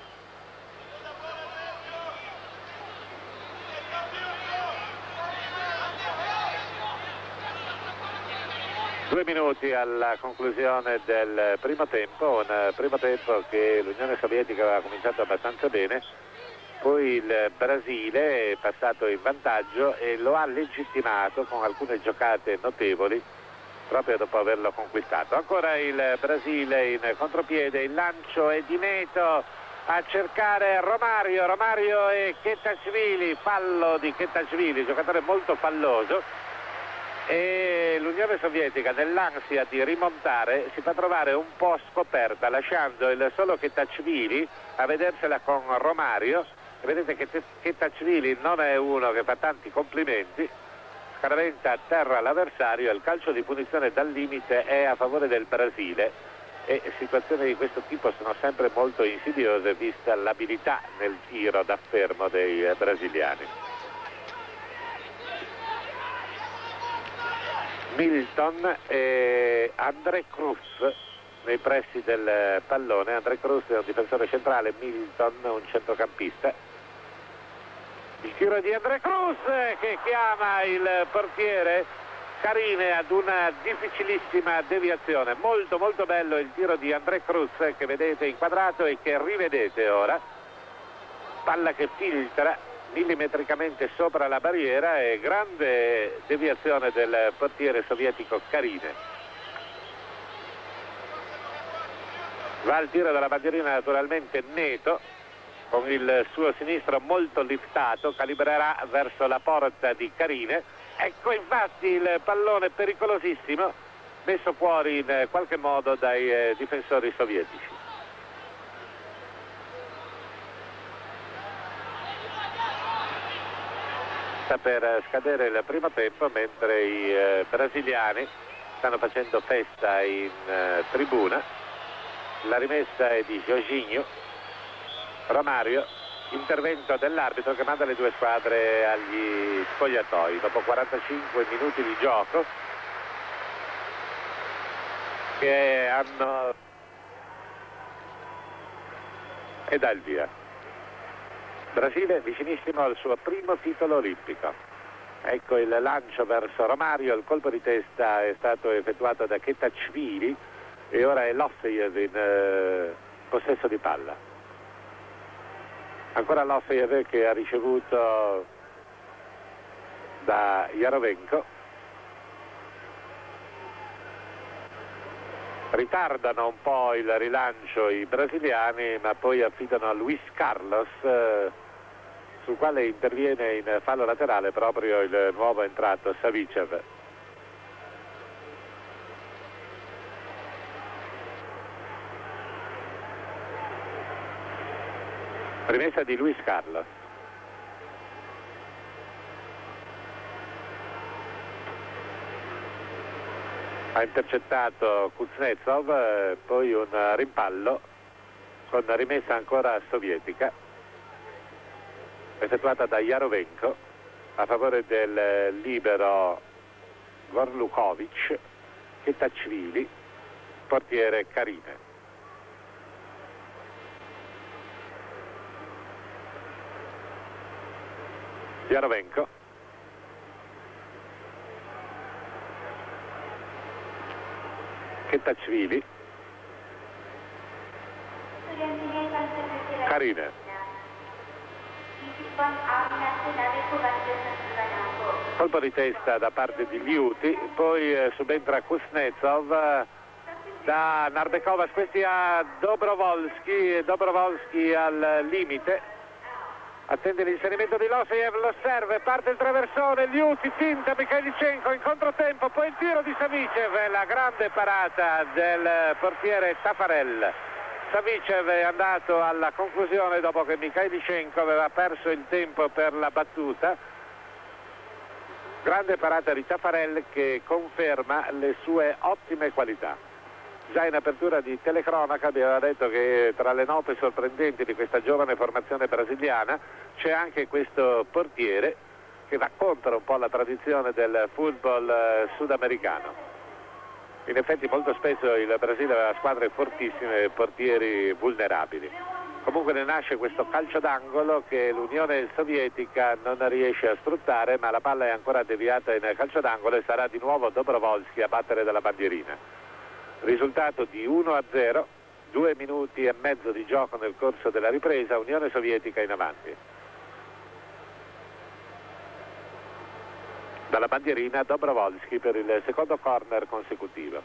Due minuti alla conclusione del primo tempo, un primo tempo che l'Unione Sovietica aveva cominciato abbastanza bene, poi il Brasile è passato in vantaggio e lo ha legittimato con alcune giocate notevoli proprio dopo averlo conquistato. Ancora il Brasile in contropiede, il lancio è di Neto a cercare Romario, Romario e Khetachvili, fallo di Khetachvili, giocatore molto falloso. E l'Unione Sovietica, nell'ansia di rimontare, si fa trovare un po' scoperta, lasciando il solo Khetachvili a vedersela con Romario. E vedete che Khetachvili non è uno che fa tanti complimenti, scaraventa a terra l'avversario e il calcio di punizione dal limite è a favore del Brasile. E situazioni di questo tipo sono sempre molto insidiose vista l'abilità nel tiro da fermo dei brasiliani. Milton e André Cruz nei pressi del pallone. André Cruz è un difensore centrale, Milton un centrocampista. Il tiro di André Cruz che chiama il portiere Carine ad una difficilissima deviazione. Molto molto bello il tiro di André Cruz che vedete inquadrato e che rivedete ora. Palla che filtra millimetricamente sopra la barriera e grande deviazione del portiere sovietico Carine. Va al tiro della bandierina naturalmente Neto, con il suo sinistro molto liftato, calibrerà verso la porta di Carine. Ecco infatti il pallone pericolosissimo messo fuori in qualche modo dai eh, difensori sovietici. Sta per scadere il primo tempo mentre i eh, brasiliani stanno facendo festa in uh, tribuna. La rimessa è di Jorginho. Romario, intervento dell'arbitro che manda le due squadre agli spogliatoi dopo quarantacinque minuti di gioco che hanno e dà il via. Brasile vicinissimo al suo primo titolo olimpico. Ecco il lancio verso Romario, il colpo di testa è stato effettuato da Khetachvili e ora è Lofejev in eh, possesso di palla. Ancora Lofejev che ha ricevuto da Yarovenko. Ritardano un po' il rilancio i brasiliani, ma poi affidano a Luis Carlos, eh, sul quale interviene in fallo laterale proprio il nuovo entrato Savicev. Rimessa di Luis Carlos. Ha intercettato Kuznetsov, eh, poi un rimpallo con rimessa ancora sovietica effettuata da Yarovenko a favore del libero Gorlukovic, Khetachvili, portiere Carine. Yarovenko. Khetachvili. Carine. Colpo di testa da parte di Liuti, poi eh, subentra Kuznetsov eh, da Narbekovas, questi a Dobrovolsky, Dobrovolsky al limite. Attende l'inserimento di Lofejev, lo serve, parte il traversone, Liuti, finta, Mikhailichenko in controtempo, poi il tiro di Savicev, la grande parata del portiere Tafarel. Savicev è andato alla conclusione dopo che Mikhailichenko aveva perso il tempo per la battuta. Grande parata di Tafarel che conferma le sue ottime qualità. Già in apertura di telecronaca abbiamo detto che tra le note sorprendenti di questa giovane formazione brasiliana c'è anche questo portiere che racconta un po' la tradizione del football eh, sudamericano. In effetti molto spesso il Brasile aveva squadre fortissime e portieri vulnerabili. Comunque ne nasce questo calcio d'angolo che l'Unione Sovietica non riesce a sfruttare, ma la palla è ancora deviata in calcio d'angolo e sarà di nuovo Dobrovolsky a battere dalla bandierina. Risultato di uno a zero, due minuti e mezzo di gioco nel corso della ripresa, Unione Sovietica in avanti. Dalla bandierina Dobrovolsky per il secondo corner consecutivo.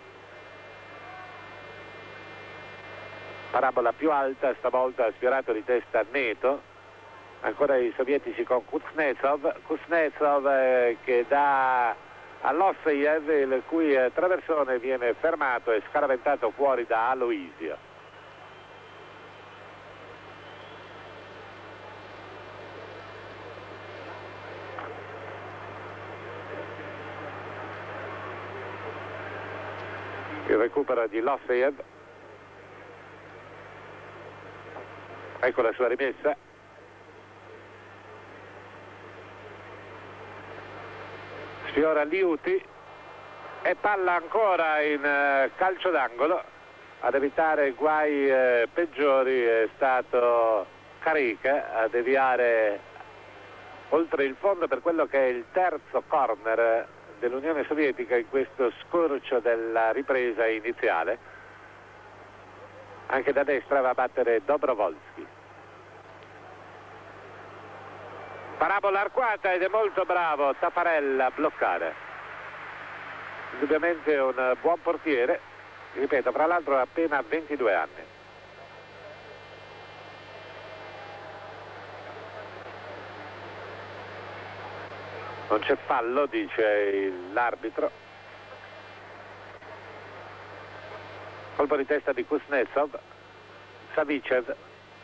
Parabola più alta, stavolta ha sfiorato di testa Neto, ancora i sovietici con Kuznetsov, Kuznetsov eh, che dà all'Ofejev, il cui eh, traversone viene fermato e scaraventato fuori da Aloisio. Il recupero di Lofejev. Ecco la sua rimessa. Sfiora Liuti e palla ancora in uh, calcio d'angolo. Ad evitare guai uh, peggiori è stato Carica a deviare oltre il fondo per quello che è il terzo corner dell'Unione Sovietica in questo scorcio della ripresa iniziale. Anche da destra va a battere Dobrovolsky. Parabola arcuata ed è molto bravo Tafarel a bloccare. Indubbiamente un buon portiere, ripeto, fra l'altro ha appena ventidue anni. Non c'è fallo, dice l'arbitro. Colpo di testa di Kuznetsov, Savicev.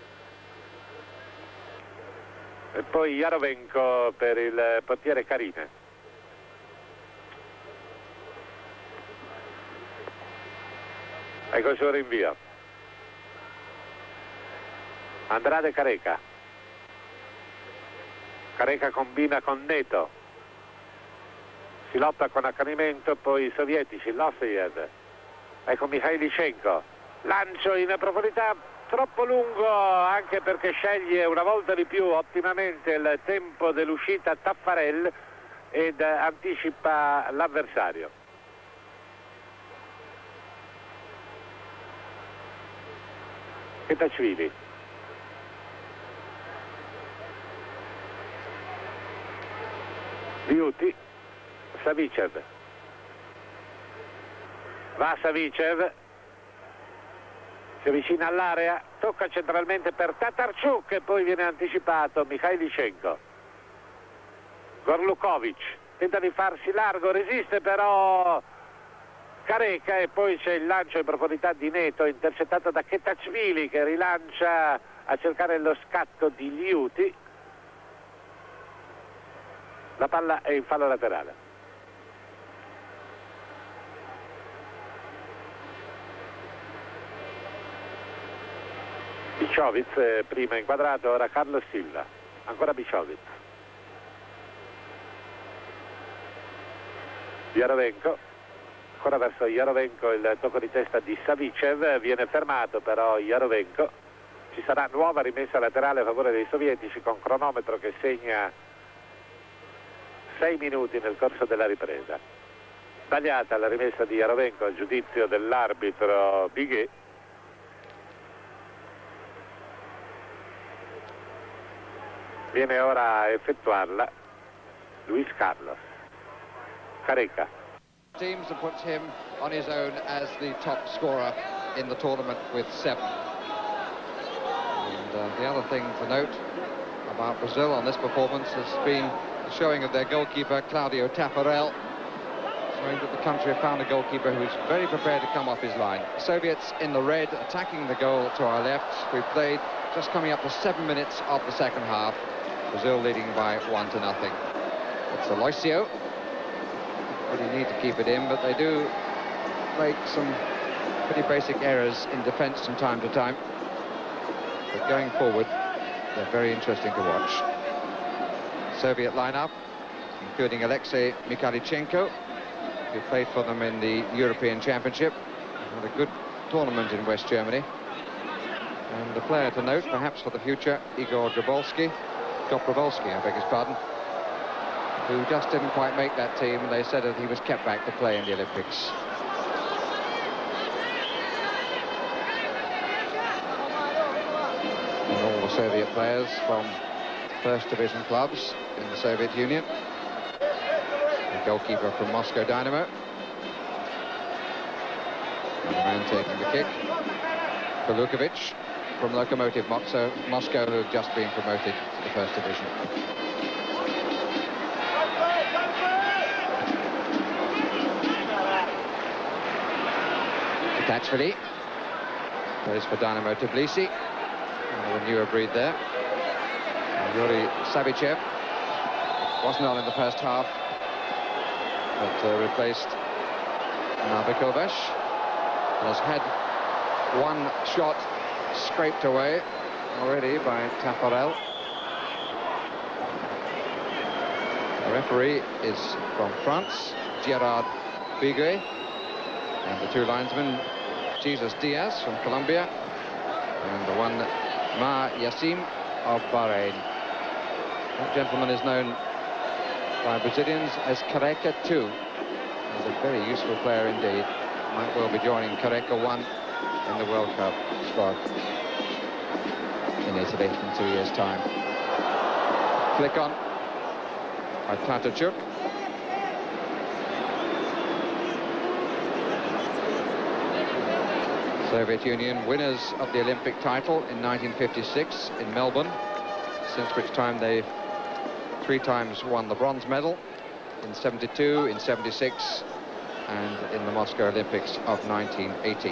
E poi Yarovenko per il portiere Carine. Ecco il suo rinvio. Andrade Careca. Careca combina con Neto. Si lotta con accanimento, poi i sovietici, Lofejev. Ecco Mikhailichenko. Lancio in profondità troppo lungo, anche perché sceglie una volta di più ottimamente il tempo dell'uscita Taffarel ed anticipa l'avversario. Khetachvili. Liuti. Savicev. Va Savicev. Si avvicina all'area, tocca centralmente per Tatarchuk e poi viene anticipato Mikhailichenko. Gorlukovic tenta di farsi largo, resiste però Careca e poi c'è il lancio in profondità di Neto intercettato da Khetachvili che rilancia a cercare lo scatto di Liuti. La palla è in fallo laterale. Bichovic prima inquadrato, ora Carlos Silva, ancora Bichovic. Yarovenko, ancora verso Yarovenko il tocco di testa di Savicev, viene fermato però Yarovenko. Ci sarà nuova rimessa laterale a favore dei sovietici con cronometro che segna sei minuti nel corso della ripresa. Sbagliata la rimessa di Yarovenko a giudizio dell'arbitro Biguet. Viene ora a effettuarla Luis Carlos. Careca. Teams have put him on his own as the top scorer in the tournament with seven. And uh, the other thing to note about Brazil on this performance has been the showing of their goalkeeper Claudio Taffarel, showing that the country have found a goalkeeper who's very prepared to come off his line. The Soviets in the red attacking the goal to our left. We've played just coming up to seven minutes of the second half. Brazil leading by one to nothing. It's Aloisio. Really need to keep it in, but they do make some pretty basic errors in defence from time to time. But going forward, they're very interesting to watch. Soviet lineup, including Alexei Mikhailichenko, who played for them in the European Championship. Had a good tournament in West Germany. And the player to note, perhaps for the future, Igor Dobrovolsky, Dobrovolsky, I beg his pardon, who just didn't quite make that team, and they said that he was kept back to play in the Olympics. And all the Soviet players from first division clubs in the Soviet Union. The goalkeeper from Moscow Dynamo. And the man taking the kick, Polukovic from Lokomotiv Moscow, Moscow, who have just been promoted to the first division. Khetachvili plays for Dynamo Tbilisi. A newer breed there. And Yuri Savicev wasn't on in the first half, but uh, replaced Nabikovash. Has had one shot scraped away already by Taffarel. The referee is from France, Gerard Biguet, and the two linesmen, Jesus Diaz from Colombia, and the one, Ma Yassim of Bahrain. That gentleman is known by Brazilians as Careca two. He's a very useful player indeed. Might well be joining Careca one in the World Cup squad in Italy in two years' time. Flick on by Tatarchuk. Soviet Union winners of the Olympic title in nineteen fifty-six in Melbourne, since which time they've three times won the bronze medal, in seventy-two, in seventy-six, and in the Moscow Olympics of nineteen eighty.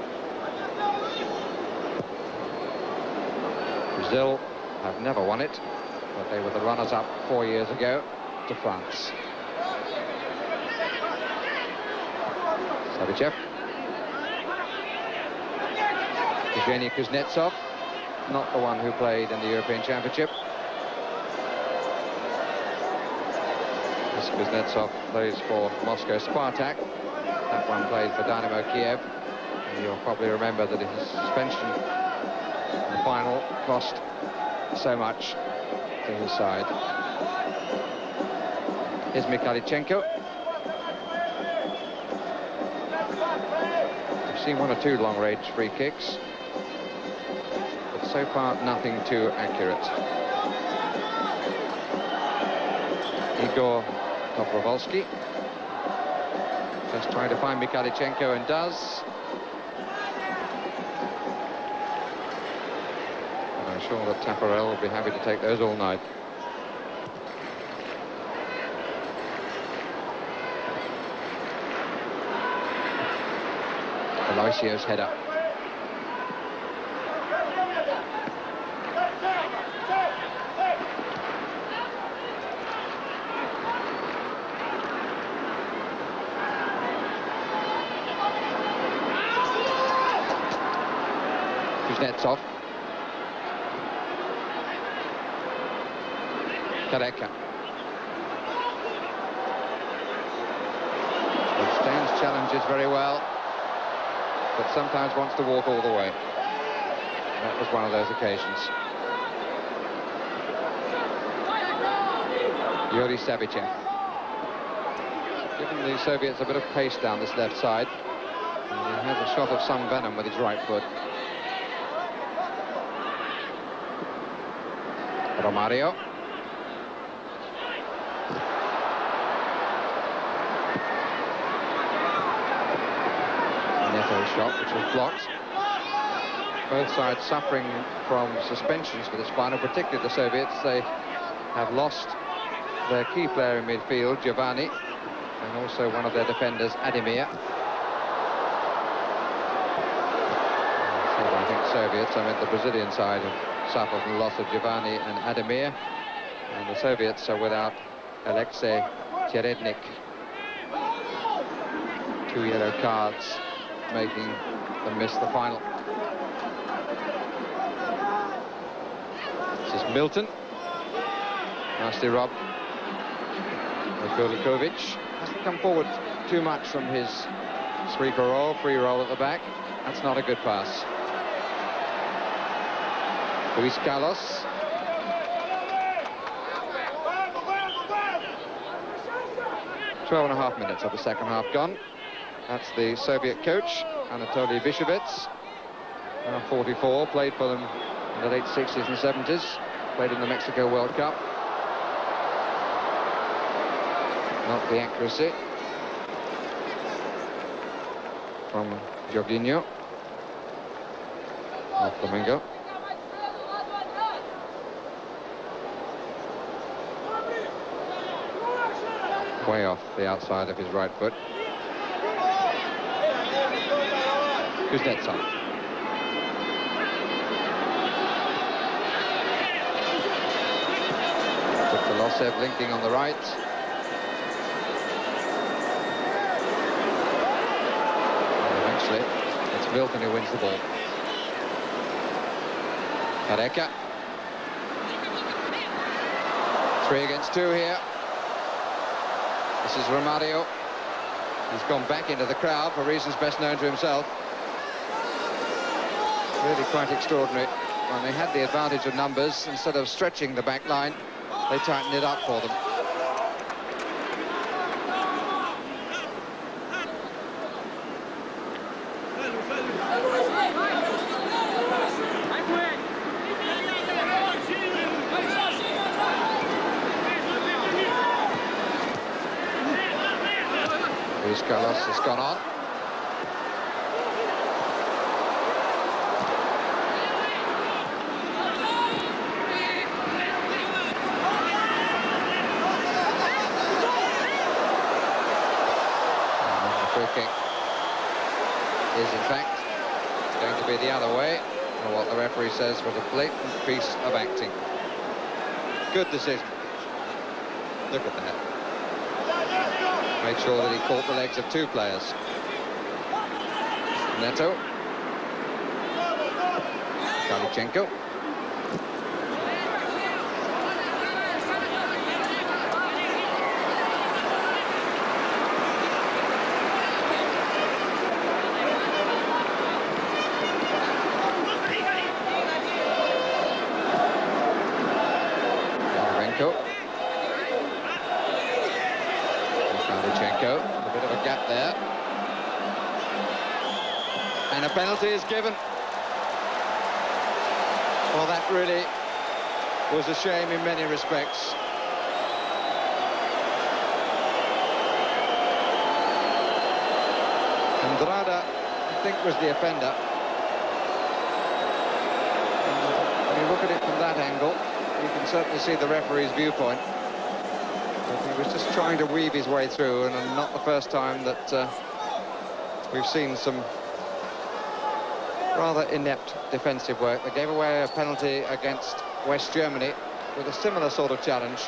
Brazil have never won it, but they were the runners-up four years ago to France. Savicev. Evgeny Kuznetsov, not the one who played in the European Championship. This Kuznetsov plays for Moscow Spartak. That one played for Dynamo Kiev. And you'll probably remember that his suspension in the final cost so much to his side. Here's Mikhalichenko. We've seen one or two long-range free kicks, but so far nothing too accurate. Igor Dobrovolsky just trying to find Mikhalichenko, and does. And I'm sure that Taparel will be happy to take those all night. Aloysios' header. Kuznetsov. Kareka. Withstands challenges very well, but sometimes wants to walk all the way. That was one of those occasions. Yuri Savichev. Giving the Soviets a bit of pace down this left side. And he has a shot of some venom with his right foot. Romario. Neto's shot, which was blocked. Both sides suffering from suspensions for this final, particularly the Soviets. They have lost their key player in midfield, Giovanni, and also one of their defenders, Ademir. So I think Soviets, I meant the Brazilian side, have suffered from the loss of Giovanni and Ademir, and the Soviets are without Alexei Cherednik. Two yellow cards making them miss the final. This is Milton. Nasty rob. Golikovic hasn't come forward too much from his three-for-roll, free roll at the back. That's not a good pass. Luis Carlos. Twelve and a half minutes of the second half gone. That's the Soviet coach, Anatoly Bishevets. Now forty-four, played for them in the late sixties and seventies, played in the Mexico World Cup. Not the accuracy from Jorginho of Flamengo. Way off the outside of his right foot. Kuznetsov. Losev linking on the right. And eventually, it's Milton who wins the ball. Kareka. Three against two here. This is Romario. He's gone back into the crowd for reasons best known to himself. Really quite extraordinary. When they had the advantage of numbers, instead of stretching the back line, they tightened it up for them. Luis Carlos has gone on. Is in fact going to be the other way, or what the referee says was a blatant piece of acting. Good decision. Look at that. Made sure that he caught the legs of two players. Neto. Kalichenko. Gorovenko. Kalichenko, a bit of a gap there. And a penalty is given. Well, that really was a shame in many respects. Andrada, I think, was the offender. And when you look at it from that angle, you can certainly see the referee's viewpoint. But he was just trying to weave his way through, and not the first time that uh, we've seen some rather inept defensive work. They gave away a penalty against West Germany with a similar sort of challenge.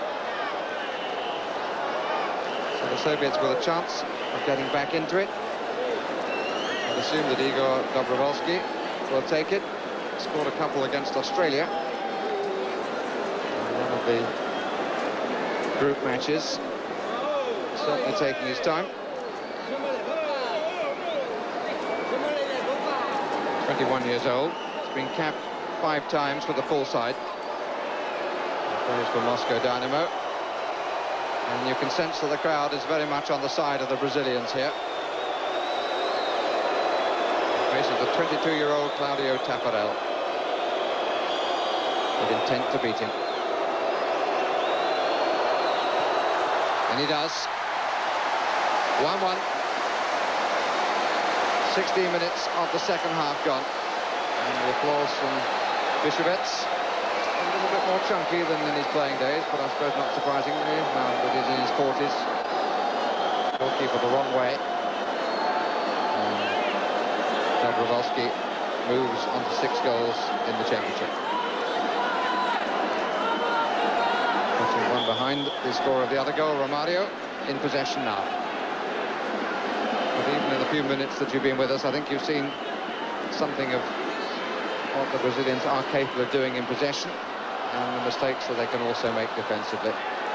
So the Soviets with a chance of getting back into it. I'd assume that Igor Dobrovolsky will take it. Scored a couple against Australia in one of the group matches. Certainly taking his time. twenty-one years old. He's been capped five times for the full side. He plays for Moscow Dynamo. And you can sense that the crowd is very much on the side of the Brazilians here. Faces the twenty-two-year-old Claudio Tafarel, with intent to beat him. And he does. one one. sixteen minutes of the second half gone. And the applause from Bishevets. A little bit more chunky than in his playing days, but I suppose not surprisingly, now that he's in his forties. Goalkeeper the wrong way. Dobrovolsky moves on to six goals in the championship. Putting one behind the score of the other goal, Romario in possession now. But even in the few minutes that you've been with us, I think you've seen something of what the Brazilians are capable of doing in possession and the mistakes that they can also make defensively.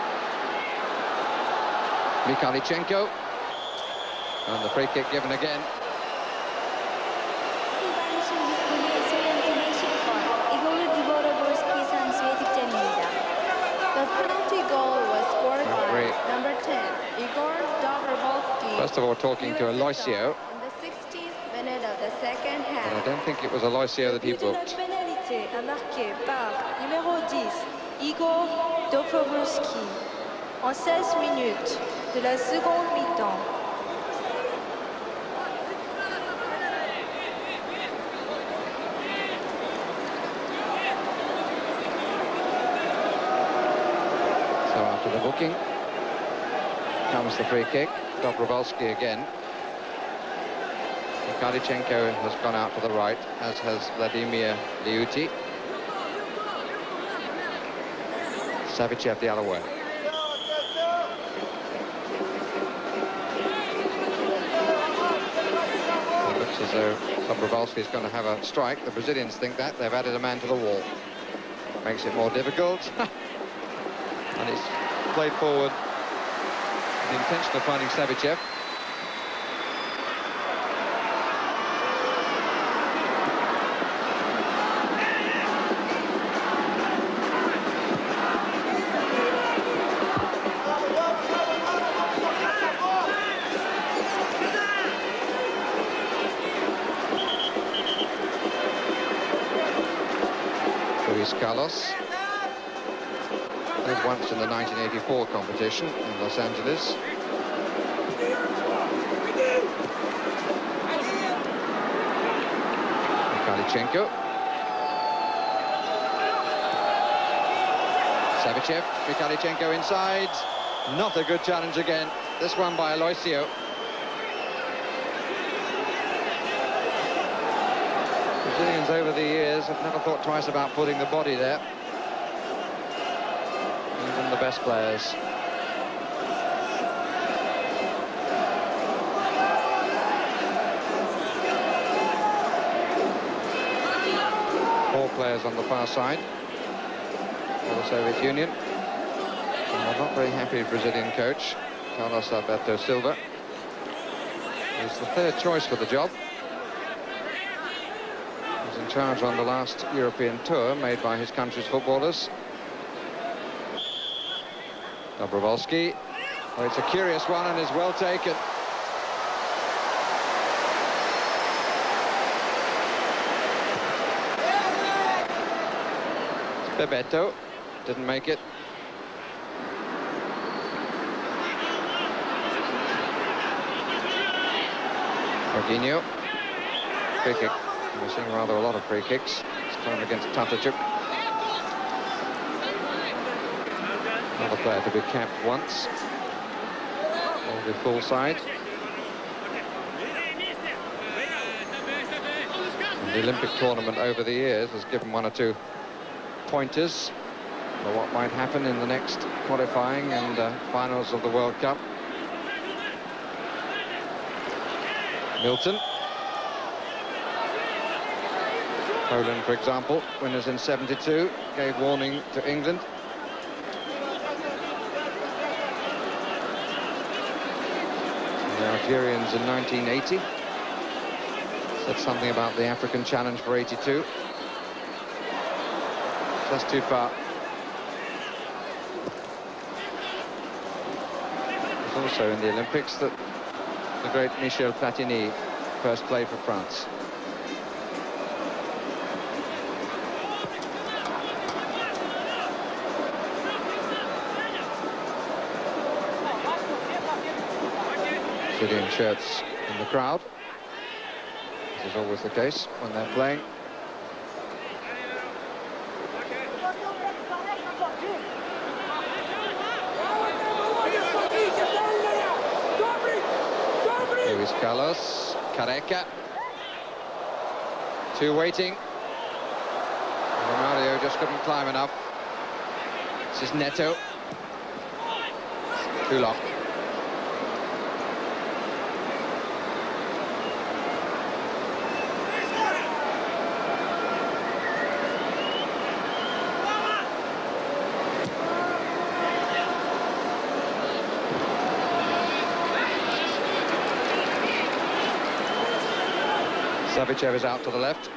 Mikalichenko, and the free kick given again. The penalty goal was scored by number ten, Igor Dobrovolsky. First of all, talking to Aloisio. In the sixteenth minute of the second half. But I don't think it was Aloisio that he booked. Pénalité a marqué par numéro dix, Igor Dobrovolsky, en seize minutes de la seconde mi-temps. After the booking comes the free kick. Dobrovolsky again. Kalichenko has gone out to the right, as has Vladimir Liuti. Savicev the other way. It looks as though Dobrovolsky is going to have a strike. The Brazilians think that. They've added a man to the wall. Makes it more difficult. And it's played forward with the intention of finding Savicev. Luis Carlos. Played once in the nineteen eighty-four competition in Los Angeles. Kalichenko. Savicev, Mikalichenko inside. Not a good challenge again. This one by Aloisio. Brazilians over the years have never thought twice about putting the body there. Even the best players. Four players on the far side for the Soviet Union. And I'm not very happy Brazilian coach, Carlos Alberto Silva. He's the third choice for the job. He was in charge on the last European tour made by his country's footballers. Dobrovolsky. Oh, it's a curious one and is well taken. Bebeto didn't make it. Jorginho. Free kick. We're seeing rather a lot of free kicks. This time against Tatarchuk. Another player to be capped once. Will be full side. And the Olympic tournament over the years has given one or two pointers for what might happen in the next qualifying and uh, finals of the World Cup. Milton. Poland, for example, winners in seventy-two, gave warning to England. The Algerians in nineteen eighty said something about the African challenge for eighty-two. Just too far. It's also in the Olympics that the great Michel Platini first played for France. Brazilian shirts in the crowd. This is always the case when they're playing. Luis Carlos, Careca. Two waiting. Romario just couldn't climb enough. This is Neto. Kulov. Savicev is out to the left.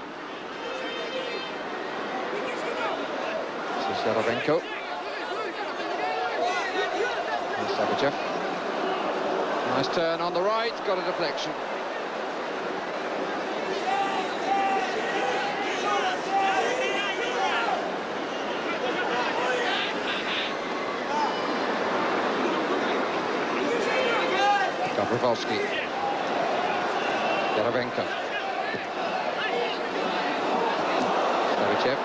This is Yarovenko. Here's Savicev. Nice turn on the right, got a deflection. Dobrovolsky. Yarovenko. Savicev.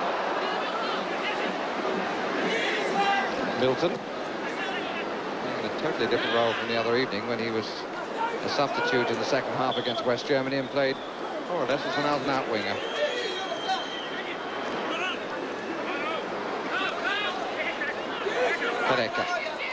Milton. In a totally different role from the other evening when he was a substitute in the second half against West Germany and played more or less as an out-and-out winger. Careca.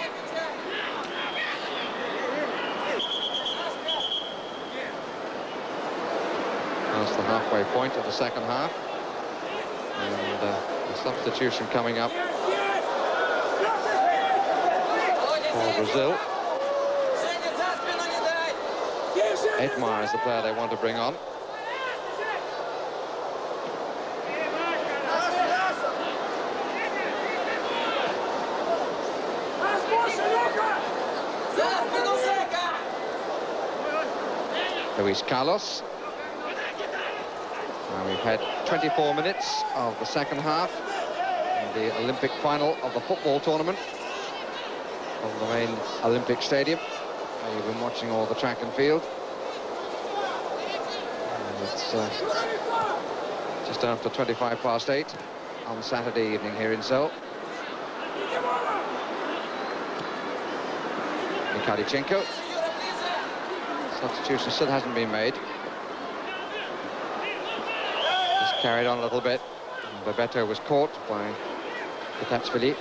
Past the halfway point of the second half. And uh, the substitution coming up for Brazil. Edmar is the player they want to bring on. Luis Carlos. Now we've had twenty-four minutes of the second half in the Olympic final of the football tournament of the main Olympic stadium. Now you've been watching all the track and field. And it's uh, just after twenty-five past eight on Saturday evening here in Seoul. Mikhailichenko. Substitution still hasn't been made. Just carried on a little bit. And Bebeto was caught by Kvaratskhelia.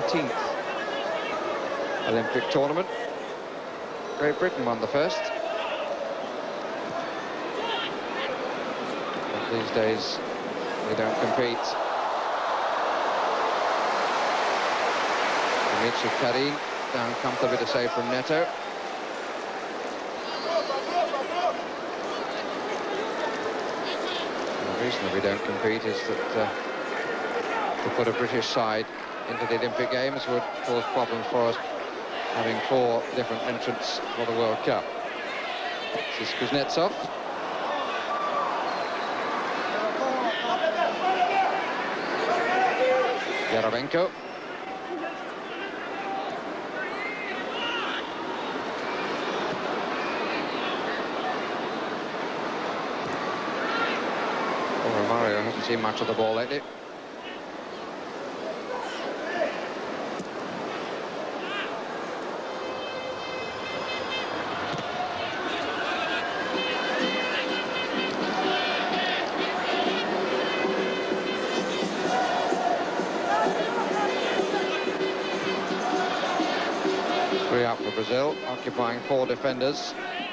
nineteenth Olympic tournament. Great Britain won the first. But these days, they don't compete. Dimitri Karin down comfortably to save from Neto. The reason that we don't compete is that uh, to put a British side into the Olympic Games would cause problems for us, having four different entrants for the World Cup. This is Kuznetsov. Yarovenko. Romario hasn't seen much of the ball lately. Three out for Brazil, occupying four defenders.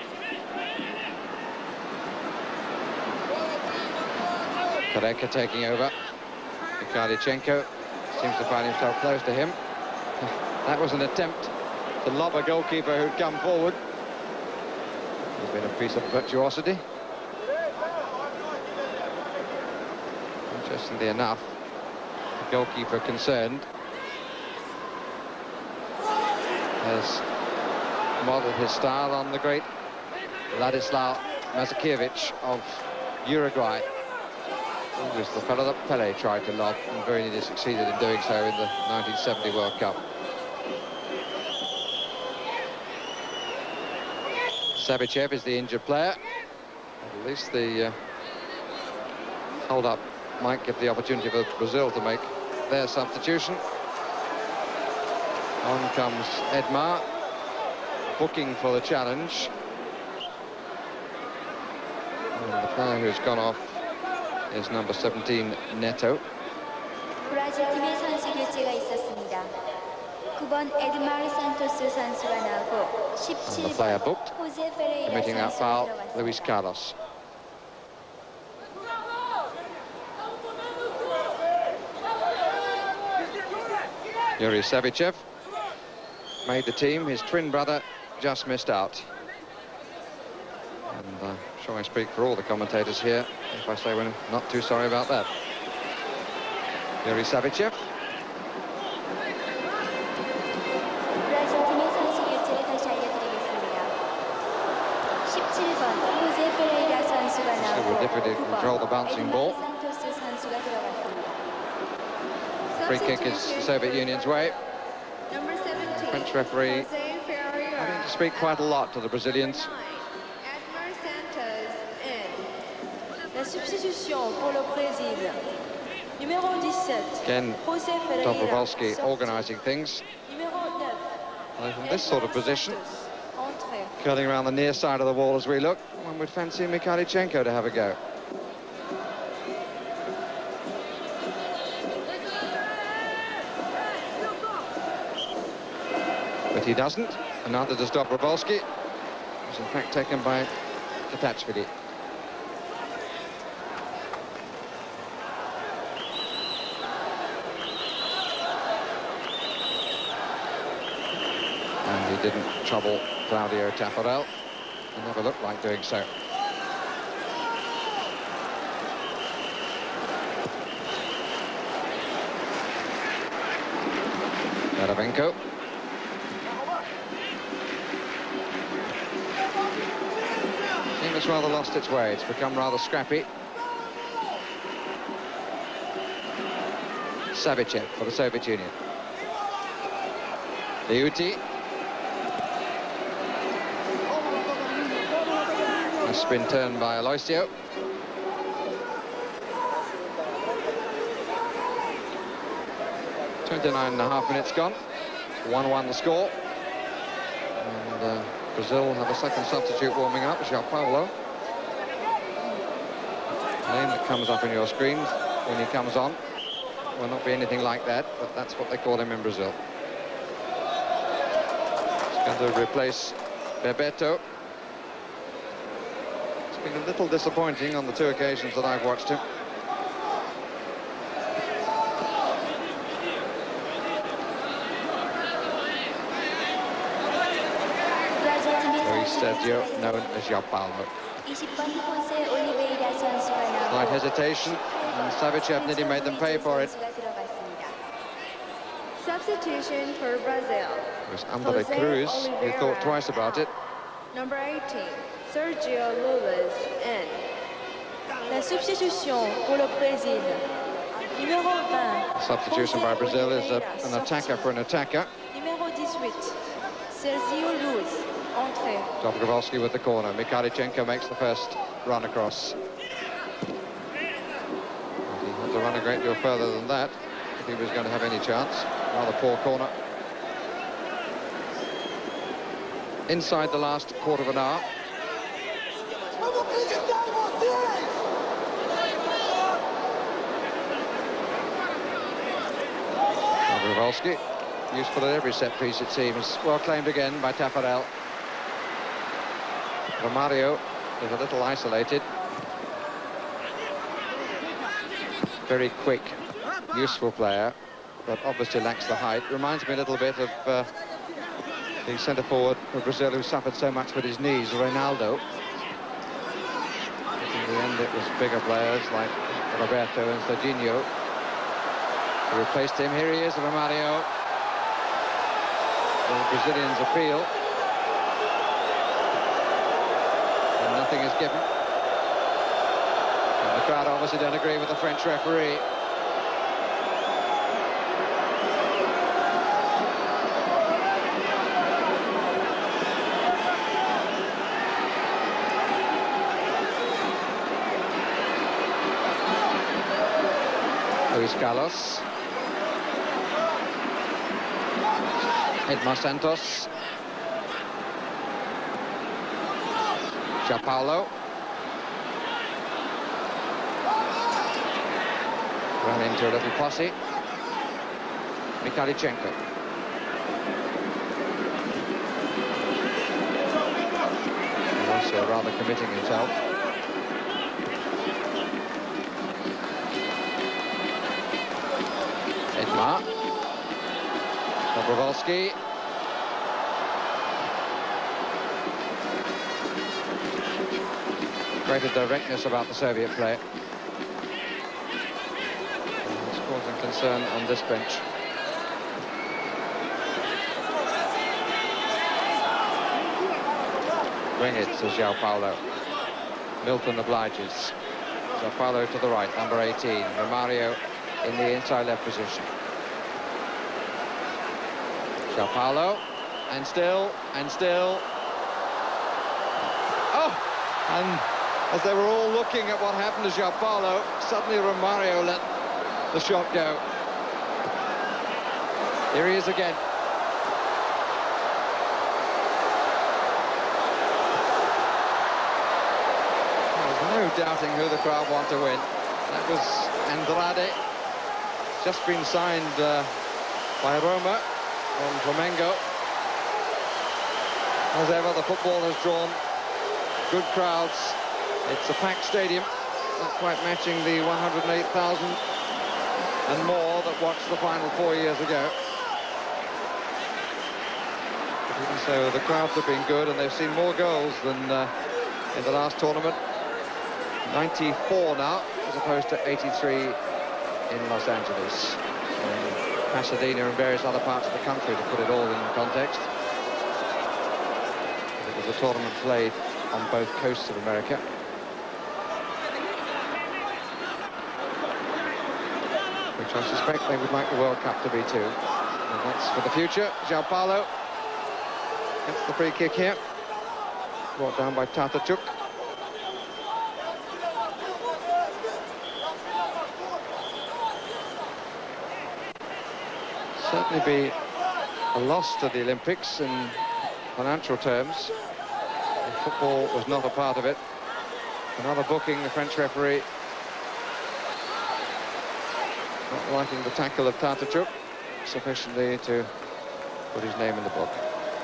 Kareka taking over. Mikhailichenko seems to find himself close to him. That was an attempt to lob a goalkeeper who'd come forward. It's been a piece of virtuosity. Interestingly enough, the goalkeeper concerned has modelled his style on the great Ladislav Mazakiewicz of Uruguay. He was the fellow that Pele tried to lob and very nearly succeeded in doing so in the nineteen seventy World Cup. Savicev is the injured player. At least the uh, hold-up might give the opportunity for Brazil to make their substitution. On comes Edmar, booking for the challenge. And the player who's gone off is number seventeen, Neto. 브라질 팀의 선수 교체가 있었습니다. 구 번 에드마르 산토스 선수가 나오고 And the player booked, 호세 페레이라 committing that 선수가 foul, 들어갔습니다. Luis Carlos. Yuri Savicev made the team. His twin brother just missed out. And uh, I'm sure I speak for all the commentators here if I say we're not too sorry about that. Yuri Savicev. 브라질 팀의 선수 교체를 다시 알려드리겠습니다. 십칠 번 호세 페레이라 선수가 Still with 나오고 difficulty to 구 control the 번 bouncing 에드마르 ball. 산토스 선수가 들어갔습니다. Free kick is the Soviet Union's way. Number seventeen. French referee Jose Ferreira. having to speak quite a lot to the Brazilians. Edmar Santos in. La substitution pour le Brésil. Numéro dix-sept. Again, José Ferreira. Dobrovolsky sorti. organising things. Numéro neuf. And from this sort of position, Santos, entrée. curling around the near side of the wall as we look, one would fancy Mikhailichenko to have a go. But he doesn't, and neither does Dobrovolsky. It was in fact taken by Katachvili. And he didn't trouble Claudio Taffarel. He never looked like doing so. Yarovenko. Team has rather lost its way. It's become rather scrappy. Savicev for the Soviet Union. Liuti. A spin turn by Aloisio. twenty-nine and a half minutes gone. one one the score. And uh, Brazil have a second substitute warming up, João Paulo. Name that comes up in your screen when he comes on. will not be anything like that, but that's what they call him in Brazil. He's going to replace Bebeto. It's been a little disappointing on the two occasions that I've watched him. Luis Sergio, known as João Paulo. Slight hesitation, and Savicev nearly made them pay for it. Substitution for Brazil. It was Andre Cruz who thought twice about it. Number eighteen, Sergio Lulus, N. La substitution pour le Brésil. Numéro vingt. Substitution by Brazil is a, an attacker for an attacker. Numéro dix-huit. Sergio Luz. Entrée. Dobrovolsky with the corner. Mikhailichenko makes the first run across. He had to run a great deal further than that if he was going to have any chance. Rather poor corner. Inside the last quarter of an hour. Dobrovolsky, useful at every set piece it seems. Well claimed again by Taffarel. Romario is a little isolated. Very quick, useful player, but obviously lacks the height. Reminds me a little bit of uh, the centre forward for Brazil who suffered so much with his knees, Reinaldo. But in the end it was bigger players like Roberto and Serginho who replaced him. Here he is, Romario. The Brazilians appeal. Nothing is given. And the crowd obviously don't agree with the French referee. Luis Carlos. Edmar Santos. João Paulo. Ran into a little posse. Mikhailichenko. Also rather committing himself. Edmar. Dobrovolsky. Greater directness about the Soviet player. It's causing concern on this bench. Bring it, says João Paulo. Milton obliges. João Paulo to the right, number eighteen. Romario in the inside left position. João Paulo, and still, and still. Oh! And as they were all looking at what happened to João Paulo, suddenly Romario let the shot go. Here he is again. There's no doubting who the crowd want to win. That was Andrade, just been signed uh, by Roma from Flamengo. As ever, the football has drawn good crowds. It's a packed stadium, not quite matching the one hundred eight thousand and more that watched the final four years ago. But even so, the crowds have been good, and they've seen more goals than uh, in the last tournament. ninety-four now, as opposed to eighty-three in Los Angeles. In Pasadena and various other parts of the country, to put it all in context. It was a tournament played on both coasts of America. Which I suspect they would like the World Cup to be too. And that's for the future. João Paulo gets the free kick here. Brought down by Tatarchuk. Certainly be a loss to the Olympics in financial terms. Football was not a part of it. Another booking, the French referee Not liking the tackle of Tatachuk sufficiently to put his name in the book.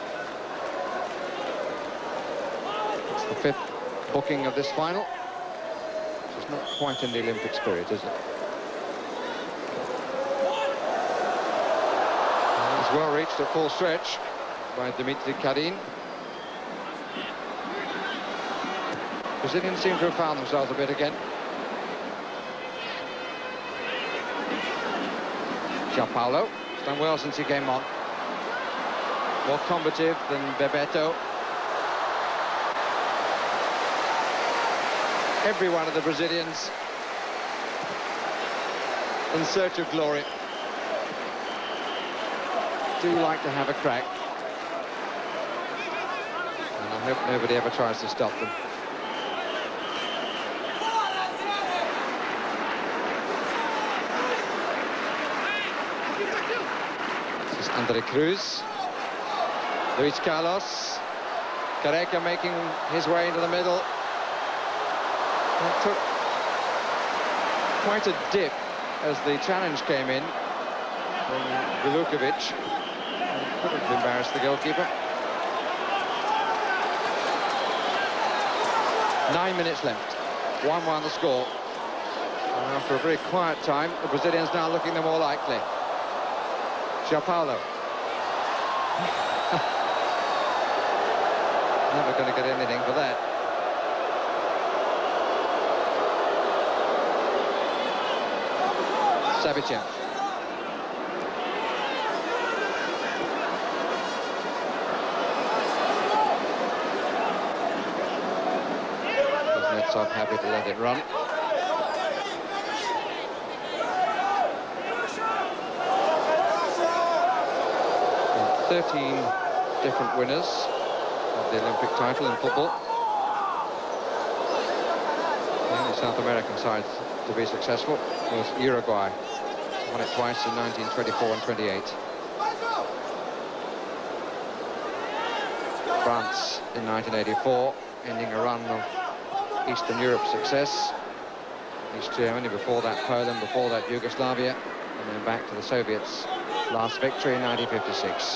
It's the fifth booking of this final. It's not quite in the Olympic spirit, is it? And it's well reached at full stretch by Dimitri Karin. Brazilians seem to have found themselves a bit again. João Paulo has done well since he came on. More combative than Bebeto. Every one of the Brazilians in search of glory do like to have a crack. And I hope nobody ever tries to stop them. This is Andre Cruz. Luis Carlos. Careca making his way into the middle. It took quite a dip as the challenge came in from Vilukovic. Could have embarrassed the goalkeeper. Nine minutes left. one one the score. And after a very quiet time, the Brazilians now looking the more likely. João Paulo. Never going to get anything for that. Savicev. Kuznetsov happy to let it run. And thirteen different winners of the Olympic title in football. The only South American side to be successful was Uruguay. Won it twice in nineteen twenty-four and twenty-eight. France in nineteen eighty-four, ending a run of Eastern Europe success. East Germany, before that Poland, before that Yugoslavia, and then back to the Soviets' last victory in nineteen fifty-six.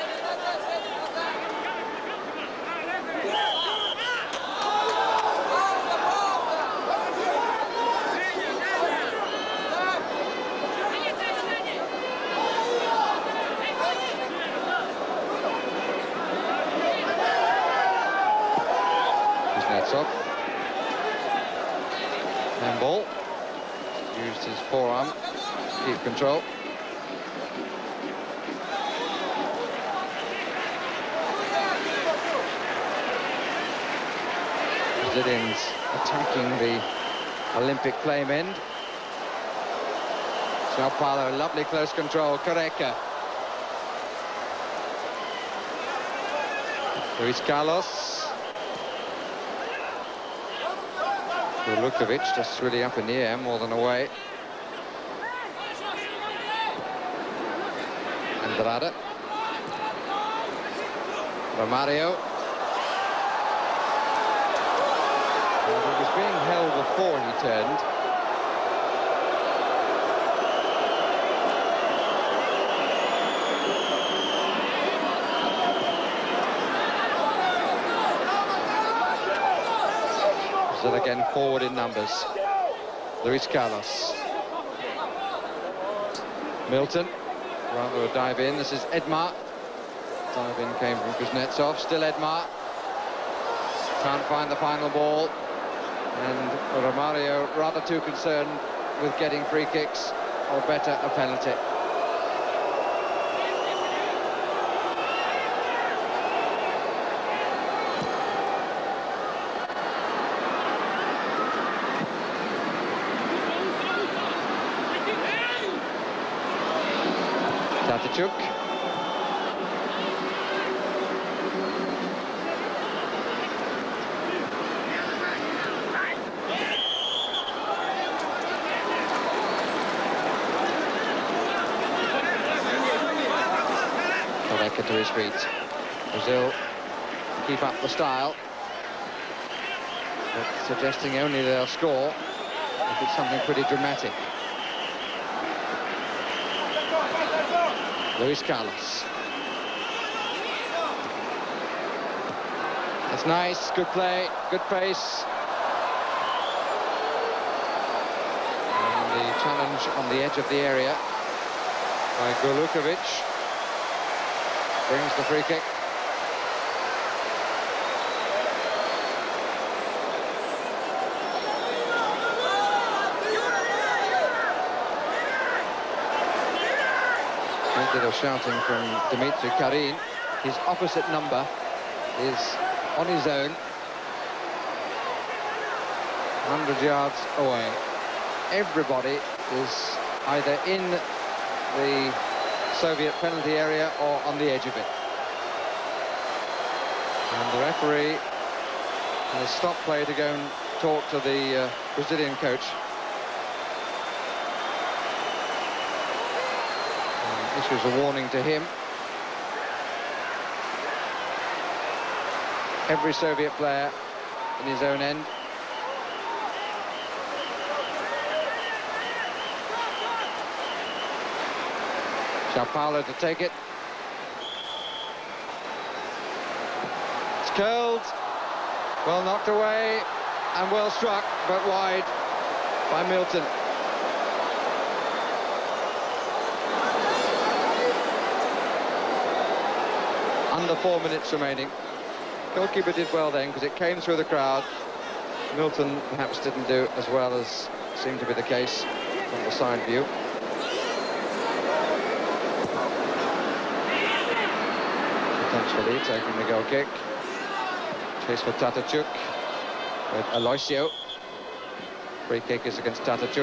Kuznetsov. Handball. Used his forearm to keep control. Brazilians attacking the Olympic flame end. João Paulo, lovely close control. Careca. Luis Carlos. Vilukovic just really up in the air more than away. Andrade. Romario. And he was being held before he turned. Brazil again forward in numbers. Luis Carlos. Milton. Rather a dive in. This is Edmar. Dive in came from Kuznetsov. Still Edmar. Can't find the final ball. And Romario rather too concerned with getting free kicks, or better, a penalty. Tatachuk. Careca to his feet. Brazil keep up the style, but suggesting only they'll score if it's something pretty dramatic. Luis Carlos. That's nice, good play, good pace. And the challenge on the edge of the area by Golukovic brings the free kick. A bit of shouting from Dimitri Karin. His opposite number is on his own, one hundred yards away. Everybody is either in the Soviet penalty area or on the edge of it. And the referee has stopped play to go and talk to the uh, Brazilian coach. And issues a warning to him. Every Soviet player in his own end. Sao Paulo to take it. It's curled, well knocked away and well struck, but wide by Milton. Under four minutes remaining. Goalkeeper did well then because it came through the crowd. Milton perhaps didn't do as well as seemed to be the case from the side view. Potentially taking the goal kick. Chase for Tatarchuk with Aloisio. Free kick is against Tatarchuk.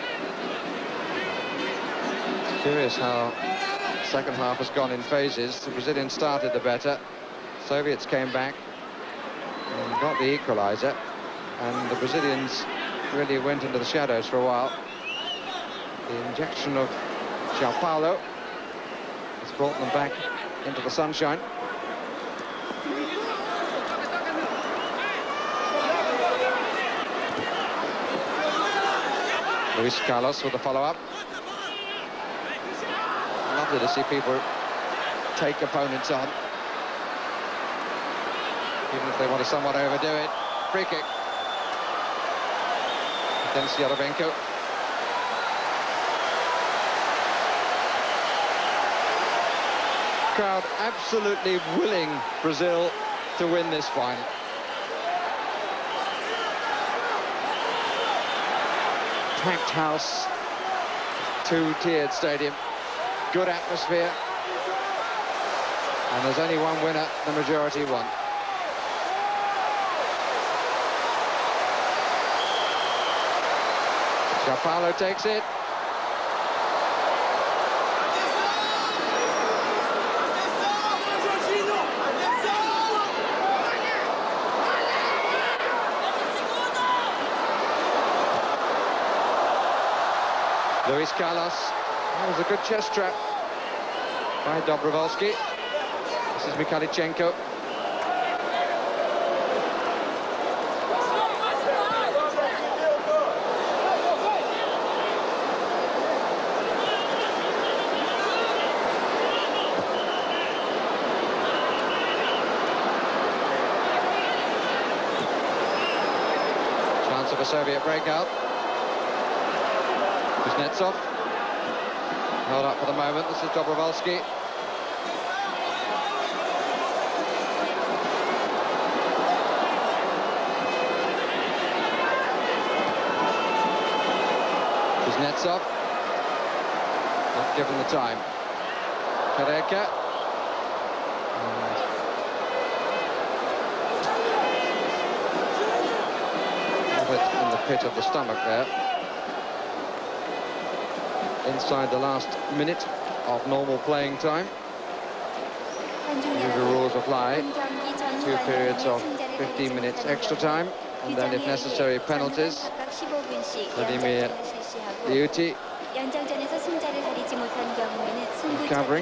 It's curious how the second half has gone in phases. The Brazilians started the better. Soviets came back and got the equaliser, and the Brazilians really went into the shadows for a while. The injection of Sao Paulo has brought them back into the sunshine. Luis Carlos with the follow-up. Lovely to see people take opponents on, even if they want to somewhat overdo it. Free kick against Yarovenko. Crowd absolutely willing Brazil to win this final. Packed house, two-tiered stadium, good atmosphere, and there's only one winner, the majority won. Sao Paulo takes it. Luis Carlos. That was a good chest trap by Dobrovolsky. This is Mikhailichenko. Chance of a Soviet breakout. Kuznetsov held up for the moment. This is Dobrovolsky. Kuznetsov not given the time. Kareka. And a bit in the pit of the stomach there. Inside the last minute of normal playing time. Usual rules apply. Two periods of fifteen minutes extra time, and then if necessary penalties. Vladimir Liuti covering.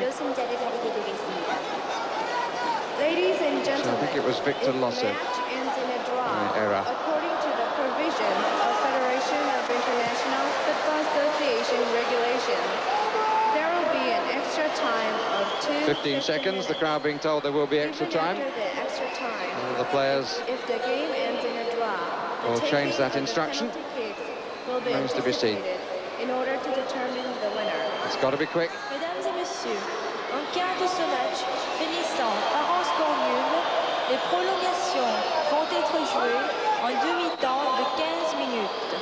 Ladies and gentlemen, so I think it was Victor Losser. Error. According to the provisions of Federation of International Football Association regulations, there will be an extra time fifteen seconds, the crowd being told there will be extra Even time. after the extra time, All the players if the game ends in a draw, the will change taking that of the instruction. penalty kicks will be Remains to be seen. anticipated in order to determine the winner. It's got to be quick. Mesdames et messieurs, en quart de ce match finissant par un score nul, les prolongations vont être jouées en demi-temps de quinze minutes.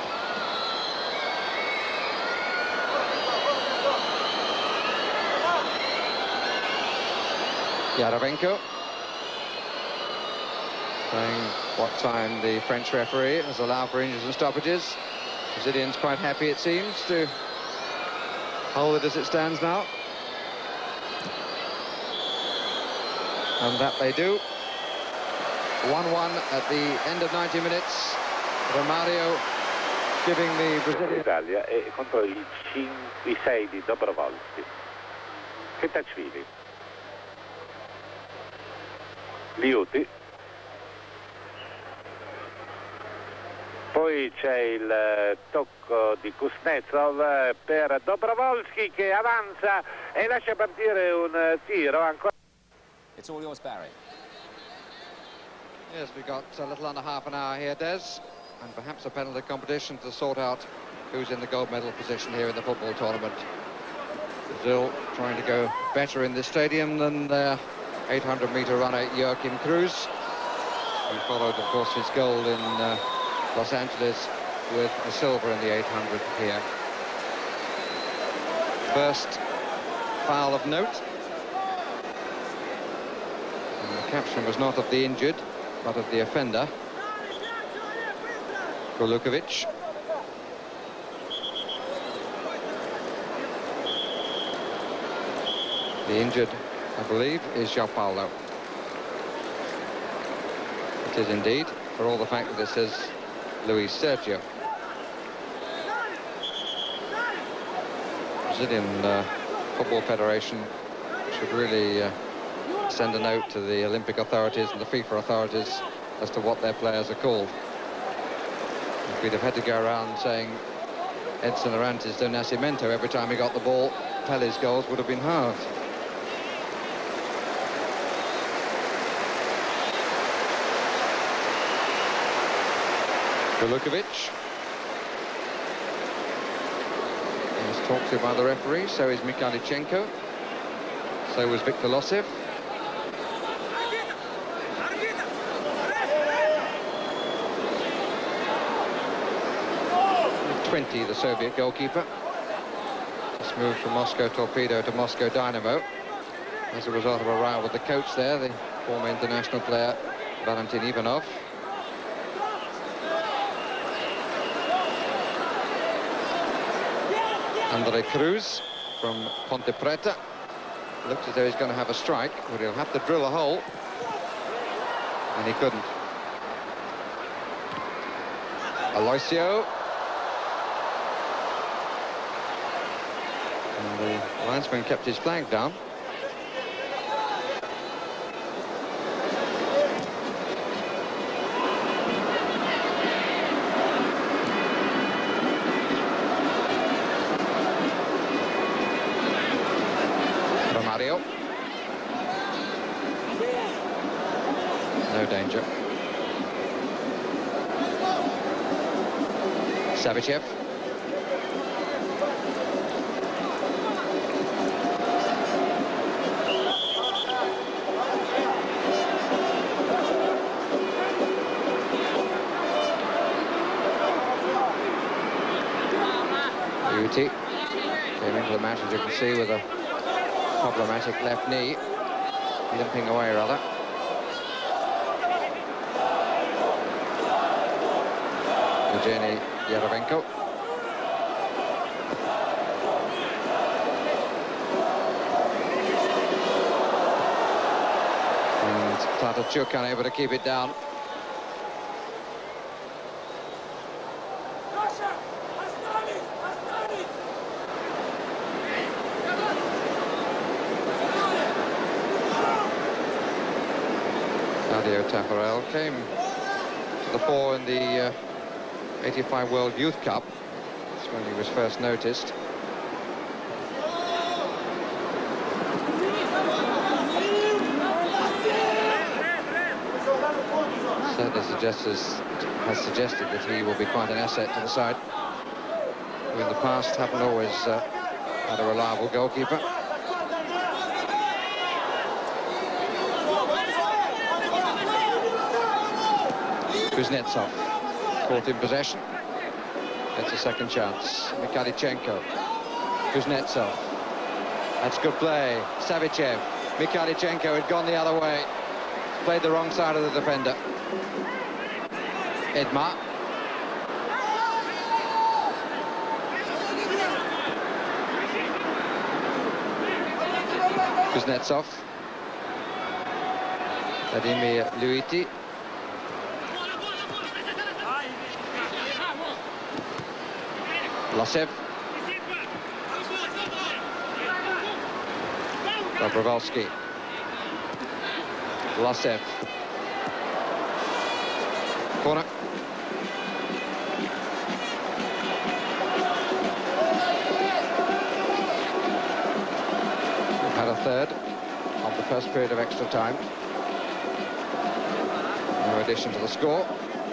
Yarovenko saying what time the French referee has allowed for injuries and stoppages. Brazilians quite happy, it seems, to hold it as it stands now. And that they do. one one at the end of ninety minutes. Romario giving the Brazilian... Italia e contro i cinque i sei di Dobrovolsky. Khetachvili. Liuti. Poi c'è il tocco di Kuznetsov per Dobrovolsky che avanza e lascia partire un tiro ancora. It's all yours, Barry. Yes, we've got a little under half an hour here, Des, and perhaps a penalty competition to sort out who's in the gold medal position here in the football tournament. Brazil trying to go better in this stadium than their eight hundred meter runner Joachim Cruz, who followed, of course, his goal in uh, Los Angeles with a silver in the eight hundred here. First foul of note. And the caption was not of the injured, but of the offender, Golukovic. The injured, I believe, is João Paulo. It is indeed, for all the fact that it says Luis Sergio. Brazilian uh, Football Federation should really uh, send a note to the Olympic authorities and the FIFA authorities as to what their players are called. If we'd have had to go around saying Edson Arantes do Nascimento every time he got the ball, Pellé's goals would have been halved. Golukovic is talked to by the referee, so is Mikhailichenko, so was Viktor Losev. twenty, the Soviet goalkeeper. Just moved from Moscow Torpedo to Moscow Dynamo as a result of a row with the coach there, the former international player Valentin Ivanov. Andre Cruz from Ponte Preta. Looks as though he's going to have a strike, but he'll have to drill a hole. And he couldn't. Aloisio. And the linesman kept his flag down. Romario. No danger. Savicev. Beauty came into the match, as you can see, with a problematic left knee, limping away rather. Evgeny Yarovenko. And Tatarchuk unable to keep it down. Claudio Taffarel came to the fore in the uh, eighty-five World Youth Cup. That's when he was first noticed. suggests, has suggested that he will be quite an asset to the side, who in the past haven't always uh, had a reliable goalkeeper. Kuznetsov caught in possession. Gets a second chance. Mikhailichenko. Kuznetsov. That's good play. Savichev. Mikhailichenko had gone the other way. Played the wrong side of the defender. Edmar. Kuznetsov. Vladimir Luiti. Lasev. Dobrovolsky. Lasev. Corner. We've had a third of the first period of extra time. No addition to the score.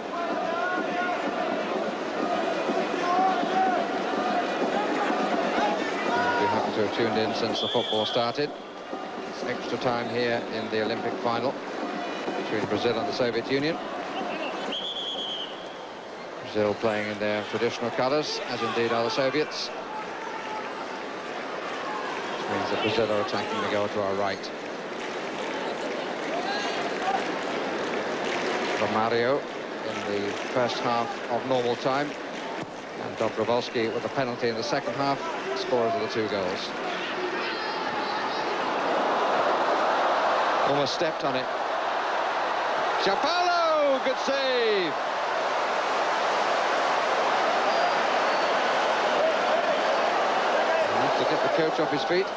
To have tuned in since the football started. It's extra time here in the Olympic final between Brazil and the Soviet Union. Brazil playing in their traditional colours, as indeed are the Soviets. Which means that Brazil are attacking the goal to our right. Romario in the first half of normal time, and Dobrovolsky with a penalty in the second half. Scorers of the two goals. Almost stepped on it. Giampaolo, good save. Enough to get the coach off his feet.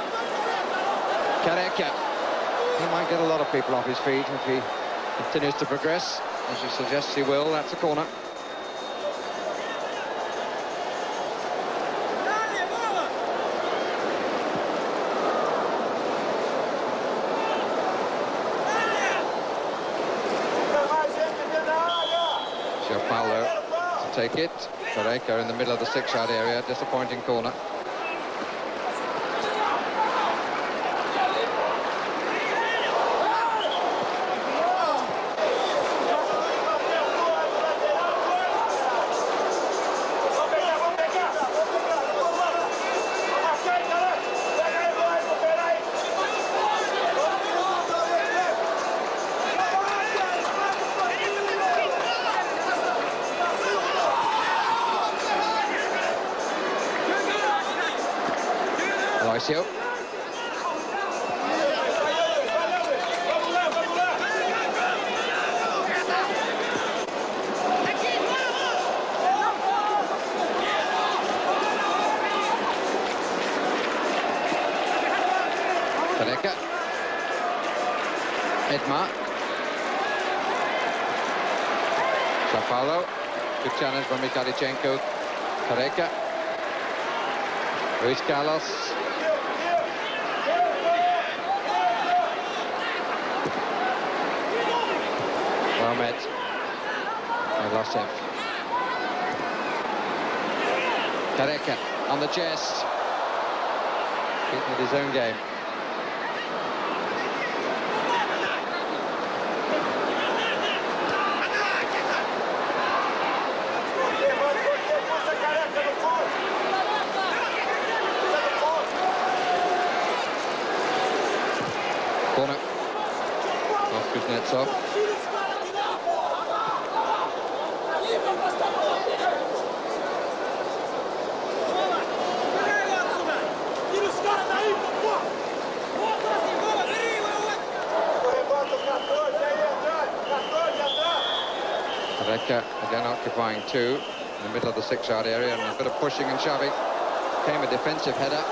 Careca. He might get a lot of people off his feet if he continues to progress, as he suggests he will. That's a corner. Take it. Careca in the middle of the six-yard area. Disappointing corner. Aloisio. Careca. Edmar. Giampaolo. Good challenge from Mikhailichenko. Careca. Luis Carlos. Well met. And Lasev. Careca on the chest. Beaten at his own game. Corner. Off Kuznetsov. Careca again occupying two in the middle of the six-yard area, and a bit of pushing and shoving. Came a defensive header.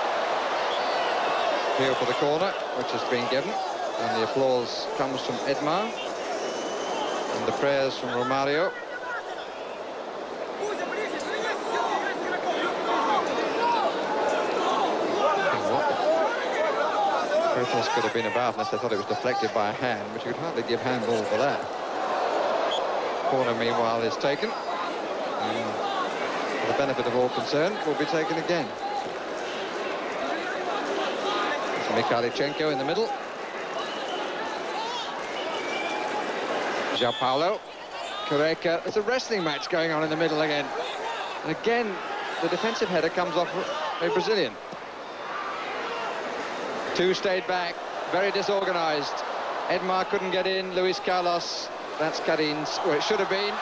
Appeal for the corner, which has been given, and the applause comes from Edmar and the prayers from Romario. Protest could have been about unless they thought it was deflected by a hand, but you could hardly give handball for that. corner, meanwhile, is taken. And for the benefit of all concerned, will be taken again. It's Mikhailichenko in the middle. João Paulo. Careca. There's a wrestling match going on in the middle again. And again, the defensive header comes off a Brazilian. Two stayed back, very disorganized. Edmar couldn't get in, Luis Carlos. That's Karin's, where it should have been.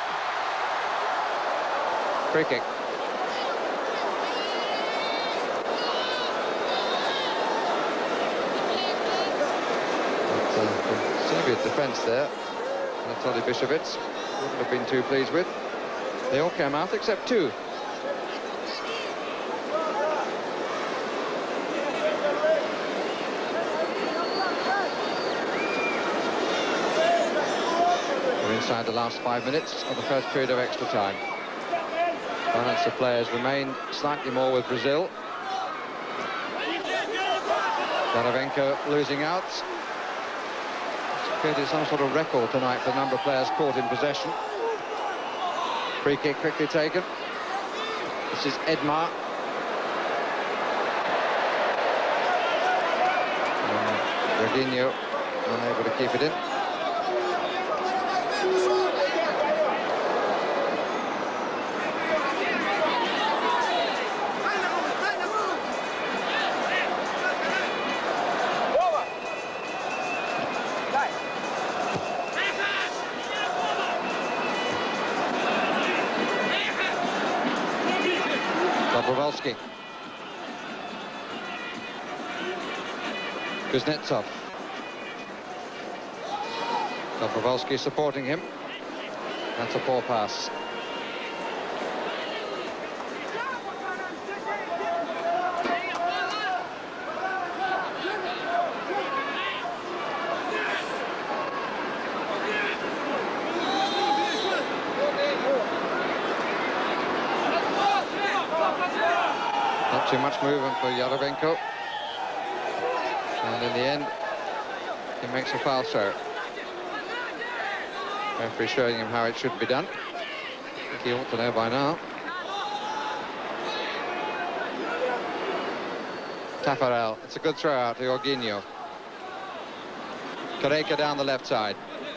Free kick. But, uh, the Soviet defence there, Anatoly Bishevitz wouldn't have been too pleased with. They all came out except two. We're inside the last five minutes of the first period of extra time. Balance of players remain slightly more with Brazil. Yarovenko losing out. It's created some sort of record tonight for the number of players caught in possession. Free kick quickly taken. This is Edmar. And Jorginho unable to keep it in. Dobrovolsky. Kuznetsov. Dobrovolsky supporting him. That's a poor pass. Not too much movement for Yarovenko. And in the end, he makes a foul throw. Referee showing him how it should be done. I think he ought to know by now. Tafarel, it's a good throw out to Jorginho. Careca down the left side.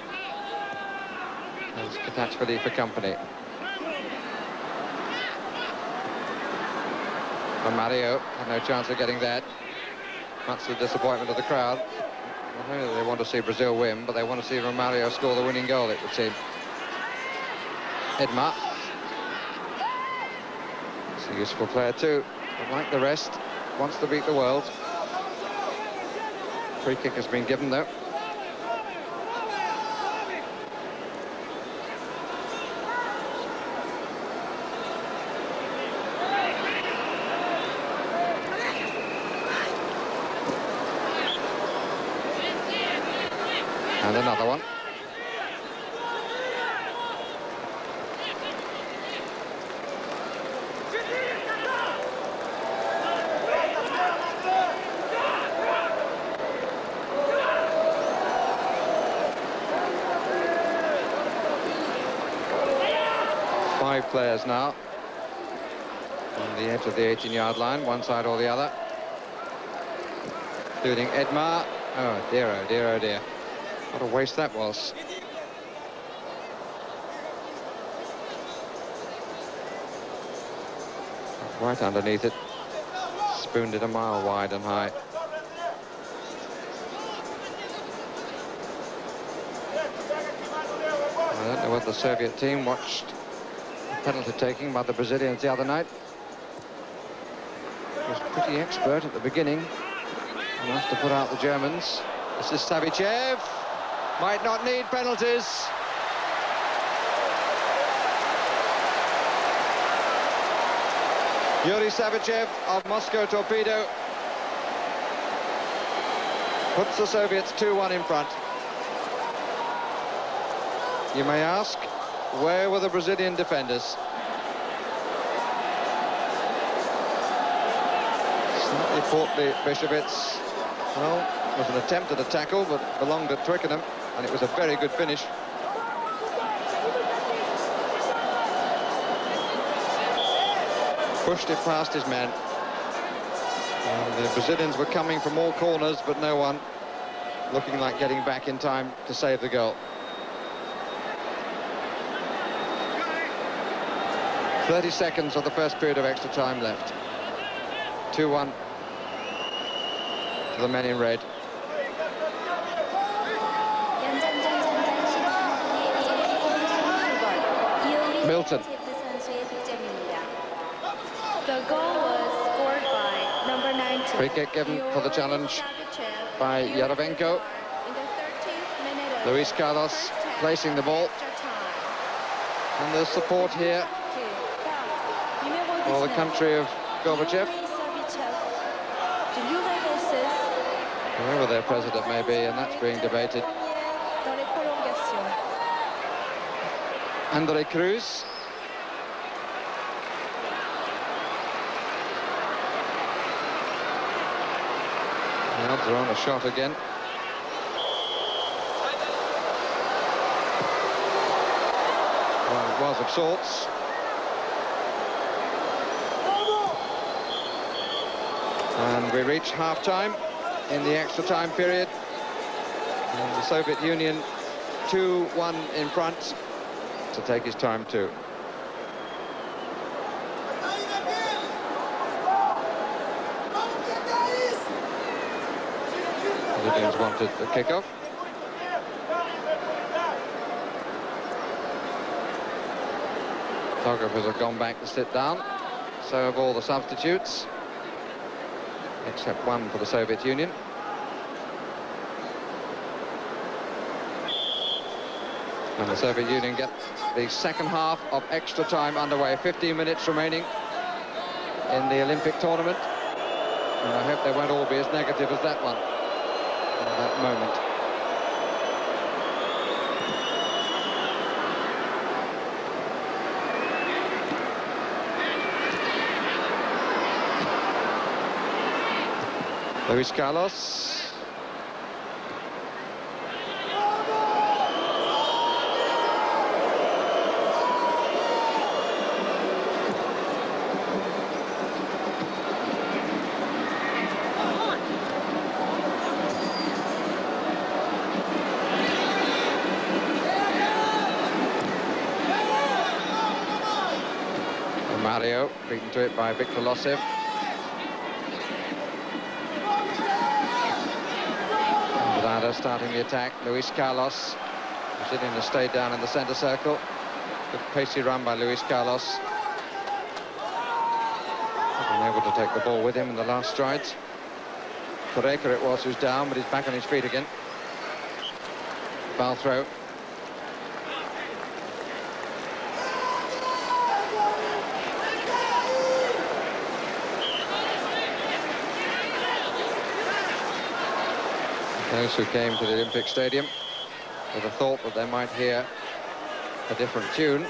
There's Khatachvili for company. Mario had no chance of getting that. That's the disappointment of the crowd. Not only do they want to see Brazil win, but they want to see Romario score the winning goal, it would seem. Edmar. He's a useful player too, but like the rest, wants to beat the world. Free kick has been given though. And another one. Five players now on the edge of the eighteen yard line, one side or the other, including Edmar. Oh dear, oh dear, oh dear. What a waste that was. Right underneath it. Spooned it a mile wide and high. I don't know whether the Soviet team watched the penalty taking by the Brazilians the other night. He was pretty expert at the beginning. Enough to put out the Germans. This is Savicev. Might not need penalties. Yuri Savicev of Moscow Torpedo puts the Soviets two one in front. You may ask, where were the Brazilian defenders? Slightly portly Bishevitz. Well, it was an attempt at a tackle, but belonged at Twickenham. And it was a very good finish. pushed it past his men. And the Brazilians were coming from all corners, but no one looking like getting back in time to save the goal. thirty seconds of the first period of extra time left. two one to the men in red. Milton. The goal was scored by number nineteen. Free kick given for the challenge by Yarovenko. In the thirteenth minute of Luis Carlos placing the ball. And there's support here for the country of Gorbachev, whoever their president may be, and that's being debated. Andre Cruz. The odds are on a shot again. Well, it was of sorts. And we reach half-time in the extra time period. And the Soviet Union two one in front to take his time too. The Brazilians wanted the kickoff. Photographers have gone back to sit down. So have all the substitutes, except one for the Soviet Union. And the Soviet Union get the second half of extra time underway. fifteen minutes remaining in the Olympic tournament. And I hope they won't all be as negative as that one at that moment. Luis Carlos. Mario beaten to it by Viktor Losev. Lada starting the attack. Luis Carlos. Brazilian has stayed down in the centre circle. Good pacey run by Luis Carlos. Been able to take the ball with him in the last strides. Correca it was who's down, but he's back on his feet again. Foul throw. Those who came to the Olympic Stadium with the thought that they might hear a different tune,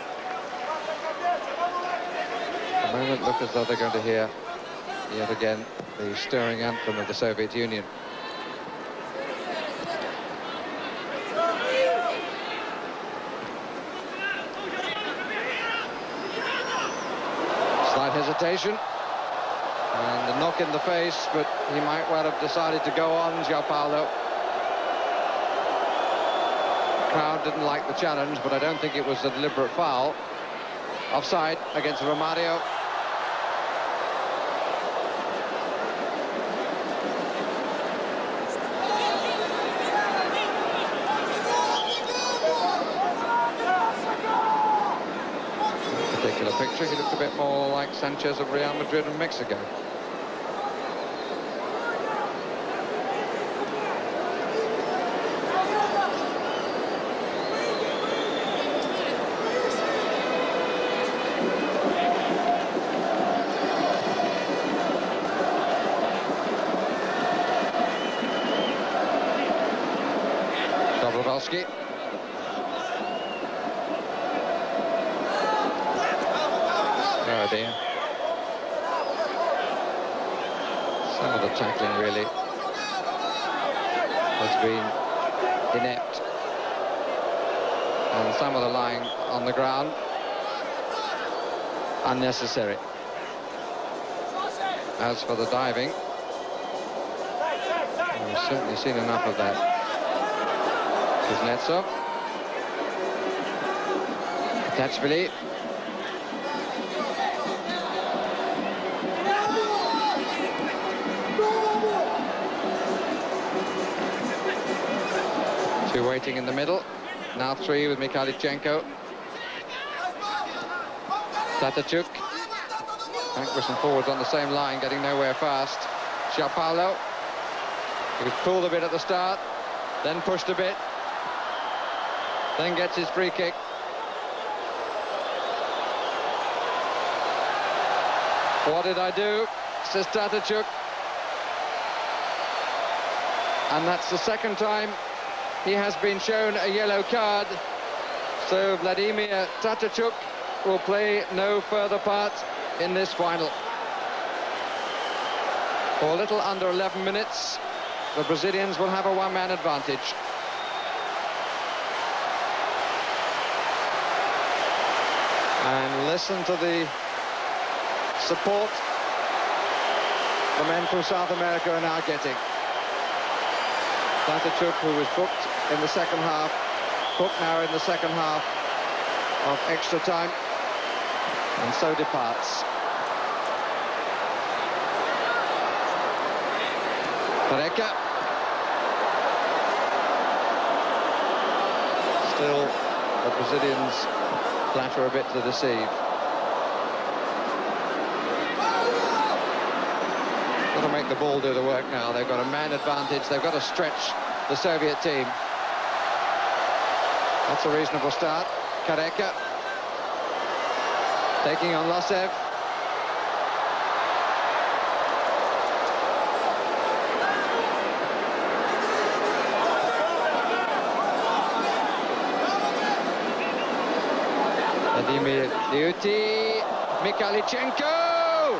at the moment look as though they're going to hear yet again the stirring anthem of the Soviet Union. Slight hesitation. And a knock in the face, but he might well have decided to go on, João Paulo. The crowd didn't like the challenge, but I don't think it was a deliberate foul. Offside against Romario. Particular picture, he looked a bit more like Sanchez of Real Madrid and Mexico. Dobrovolsky. Oh dear. Some of the tackling really has been inept. And some of the lying on the ground unnecessary. As for the diving, we've certainly seen enough of that. Kuznetsov. Tachvili. Two waiting in the middle. Now three with Mikhailichenko. Tatachuk. Backwards and forwards on the same line, getting nowhere fast. Schiappaolo. He was pulled a bit at the start, then pushed a bit, then gets his free kick. What did I do? Says Tatachuk. And that's the second time he has been shown a yellow card. So Vladimir Tatachuk will play no further part in this final. For a little under eleven minutes, the Brazilians will have a one-man advantage. And listen to the support the men from South America are now getting. Tatachuk, who was booked in the second half, booked now in the second half of extra time, and so departs. Careca. Still, the Brazilians flatter a bit to deceive. Got to make the ball do the work now. They've got a man advantage. They've got to stretch the Soviet team. That's a reasonable start. Careca taking on Losev. Vladimir Liuti, Mikhailichenko!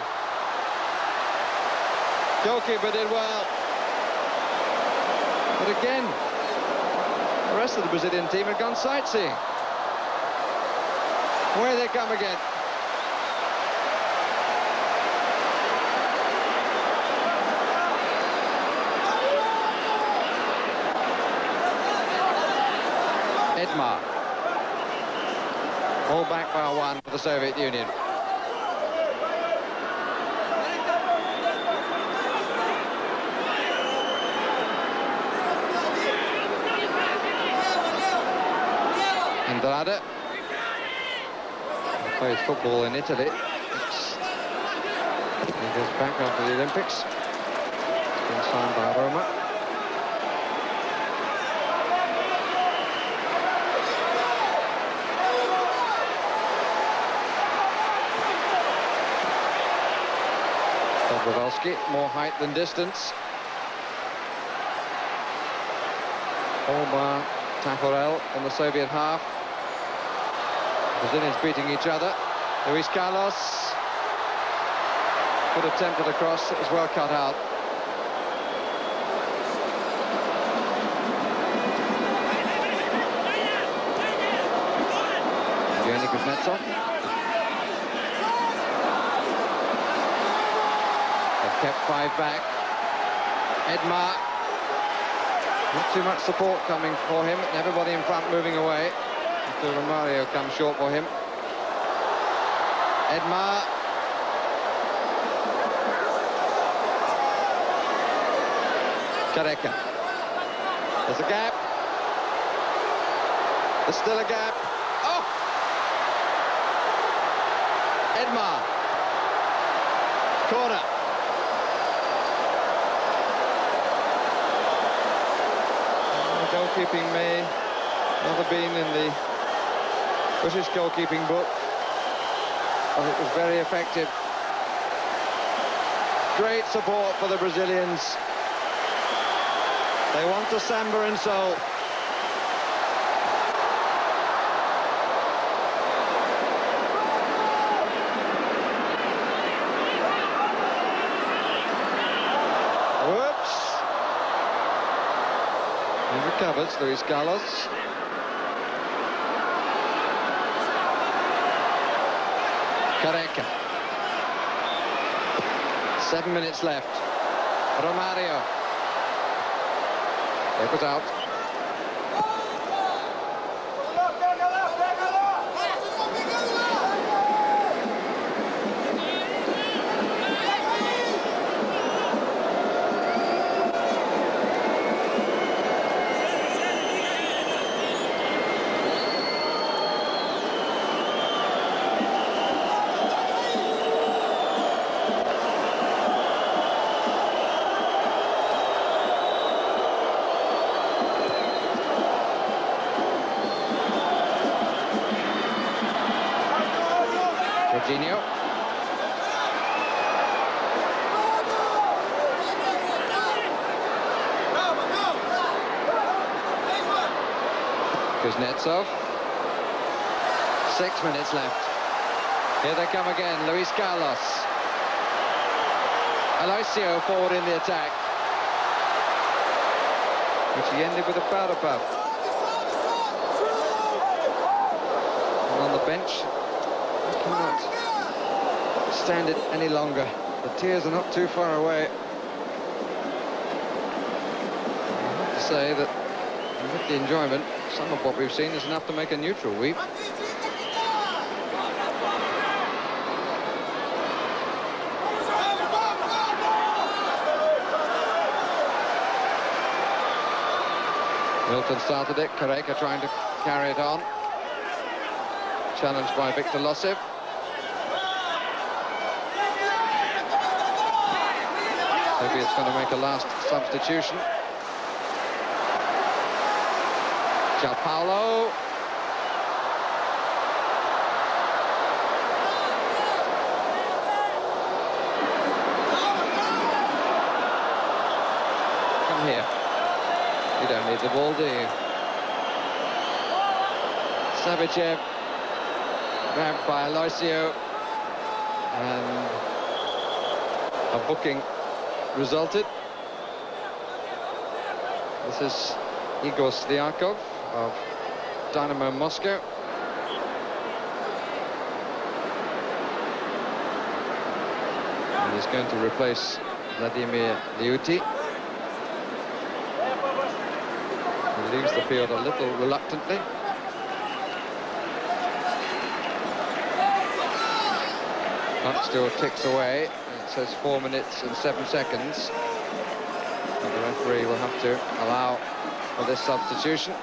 Goalkeeper did well. But again, the rest of the Brazilian team had gone sightseeing. Where they come again. Edmar. All back by one for the Soviet Union. Andrade. He plays football in Italy. He goes back after the Olympics. He's been signed by Roma. Dobrovolsky, more height than distance. Orban, Tafarel in the Soviet half. Brazilians beating each other. Luis Carlos. Good attempt at a cross. It was well cut out. Evgeny Kuznetsov. They've kept five back. Edmar. Not too much support coming for him. And everybody in front moving away. Until Romario comes short for him. Edmar. Careca. There's a gap. There's still a gap. Oh! Edmar. Corner. The goalkeeping may not have been in the British goalkeeping book, but it was very effective. Great support for the Brazilians. They want the samba in soul. Whoops. He recovers, Luis Carlos. Careca. Seven minutes left. Romario. It was out. Jorginho. Kuznetsov. Six minutes left. Here they come again, Luis Carlos. Aloisio forward in the attack. Which he ended with a powder puff. And on the bench, I cannot stand it any longer. The tears are not too far away. I have to say that with the enjoyment, some of what we've seen is enough to make a neutral weep. Milton started it, Careca trying to carry it on. Challenged by Victor Losiv. Maybe it's going to make a last substitution. Gianpaolo. Come here. You don't need the ball, do you? Savicev. Grabbed by Aloisio. And a booking resulted. This is Igor Sliakov of Dynamo Moscow. And he's going to replace Vladimir Liuti. He leaves the field a little reluctantly. Clock still ticks away. It says four minutes and seven seconds. And the referee will have to allow for this substitution.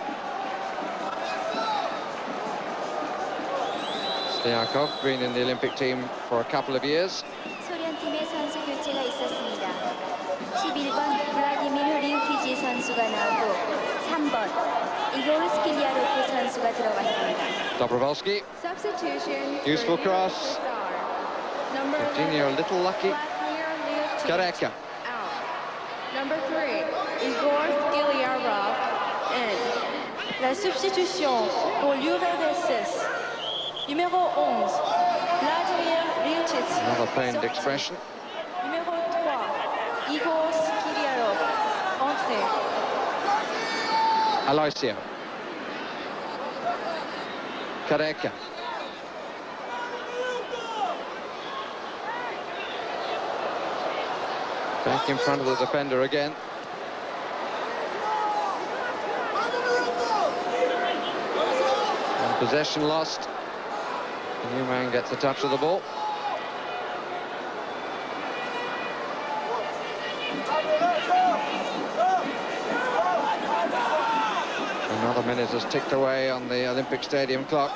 Sliakov, been in the Olympic team for a couple of years. 소련팀의 선수 교체가 있었습니다. 십일 번 블라디미르 리우키지 선수가 나오고 삼 번 이고르 스킬리아로프 선수가 들어갔습니다. Dobrovolsky. Substitution. Useful cross. Jorginho a little lucky. Careca. Out. Number three, Igor Skiliarov. In. La substitution pour l'U R S S. Numéro onze, Vladimir Liutic. Another pained expression. Numéro trois, Igor Skiliarov. Entrée. Aloisio. Careca. Back in front of the defender again. And possession lost. The new man gets a touch of the ball. Another minute has ticked away on the Olympic Stadium clock.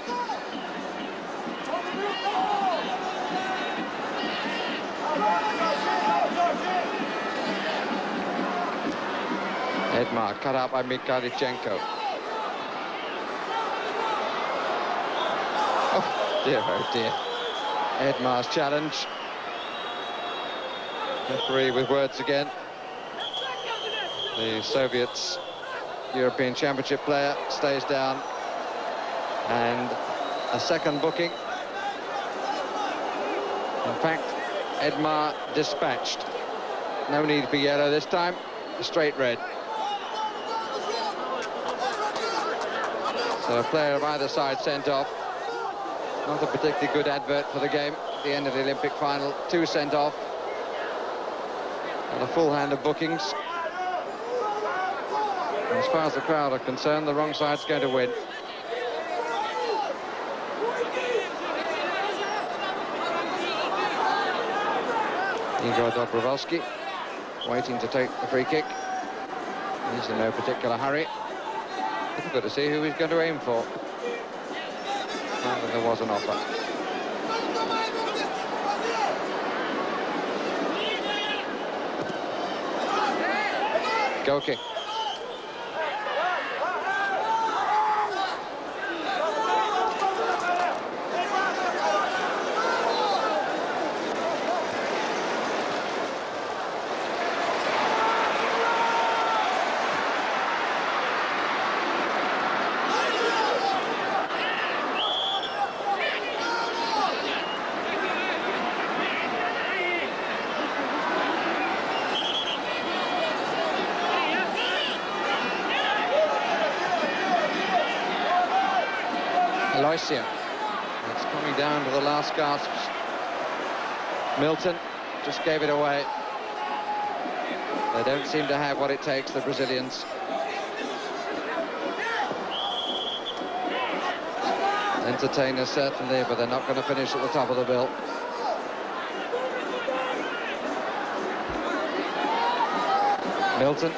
Edmar cut out by Mikhailichenko. Oh dear, oh dear. Edmar's challenge. Referee with words again. The Soviets' European Championship player stays down. And a second booking. In fact, Edmar dispatched. No need for yellow this time. A straight red. So a player of either side sent off. Not a particularly good advert for the game at the end of the Olympic final. Two sent off. And a full hand of bookings. And as far as the crowd are concerned, the wrong side's going to win. Igor Dobrovolsky waiting to take the free kick. He's in no particular hurry. Difficult to see who he's going to aim for. Now that there was an offer. Goal kick. Aloysiu. It's coming down to the last gasps. Milton just gave it away. They don't seem to have what it takes, the Brazilians. Entertainers certainly, but they're not going to finish at the top of the bill. Milton.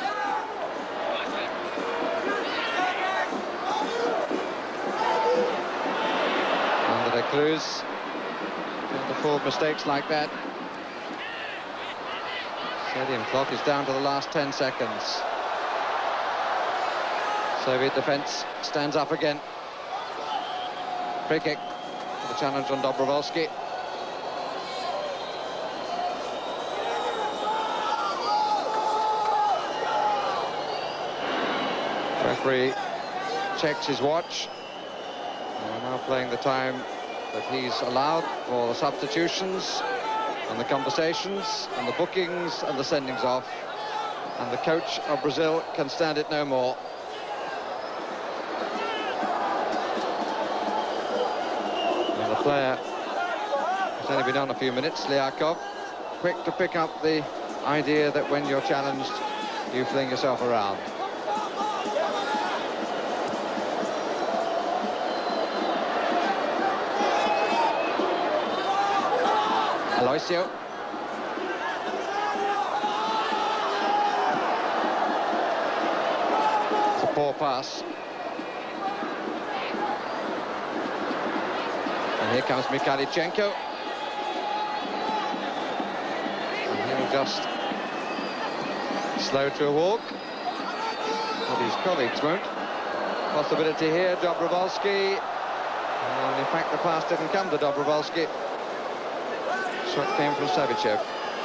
Clues. Can't afford mistakes like that. Stadium clock is down to the last ten seconds. Soviet defence stands up again. Free kick. The challenge on Dobrovolsky. Referee checks his watch. And we're now playing the time that he's allowed for the substitutions and the conversations and the bookings and the sendings off, and the coach of Brazil can stand it no more. And the player has only been on a few minutes, Sliakov, quick to pick up the idea that when you're challenged you fling yourself around. Aloysiu. It's a poor pass. And here comes Mikhalichenko. And he'll just slow to a walk. But his colleagues won't. Possibility here, Dobrovolsky. And in fact, the pass didn't come to Dobrovolsky. Shot came from Savicev.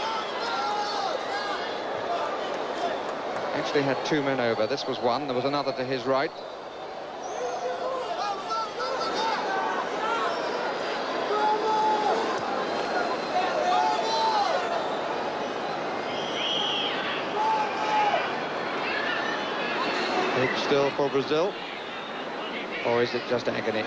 Actually had two men over. This was one. There was another to his right. Big still for Brazil. Or is it just agony?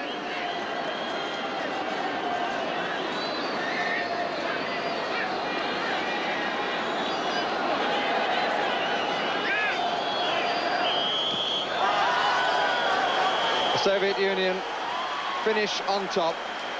Soviet Union finish on top,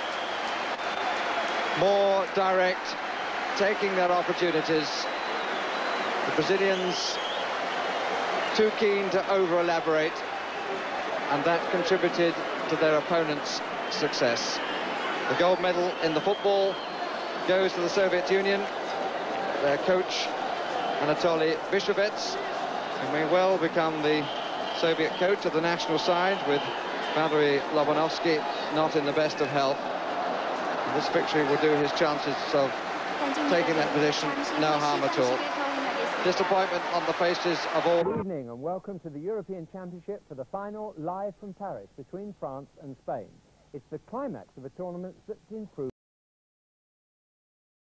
more direct, taking their opportunities. The Brazilians too keen to over-elaborate, and that contributed to their opponent's success. The gold medal in the football goes to the Soviet Union. Their coach, Anatoly Bishevets, who may well become the Soviet coach of the national side, with Valery Lobanovsky not in the best of health. And this victory will do his chances of taking that position no harm at all. Disappointment on the faces of all. Good evening and welcome to the European Championship for the final, live from Paris, between France and Spain. It's the climax of a tournament that's improved.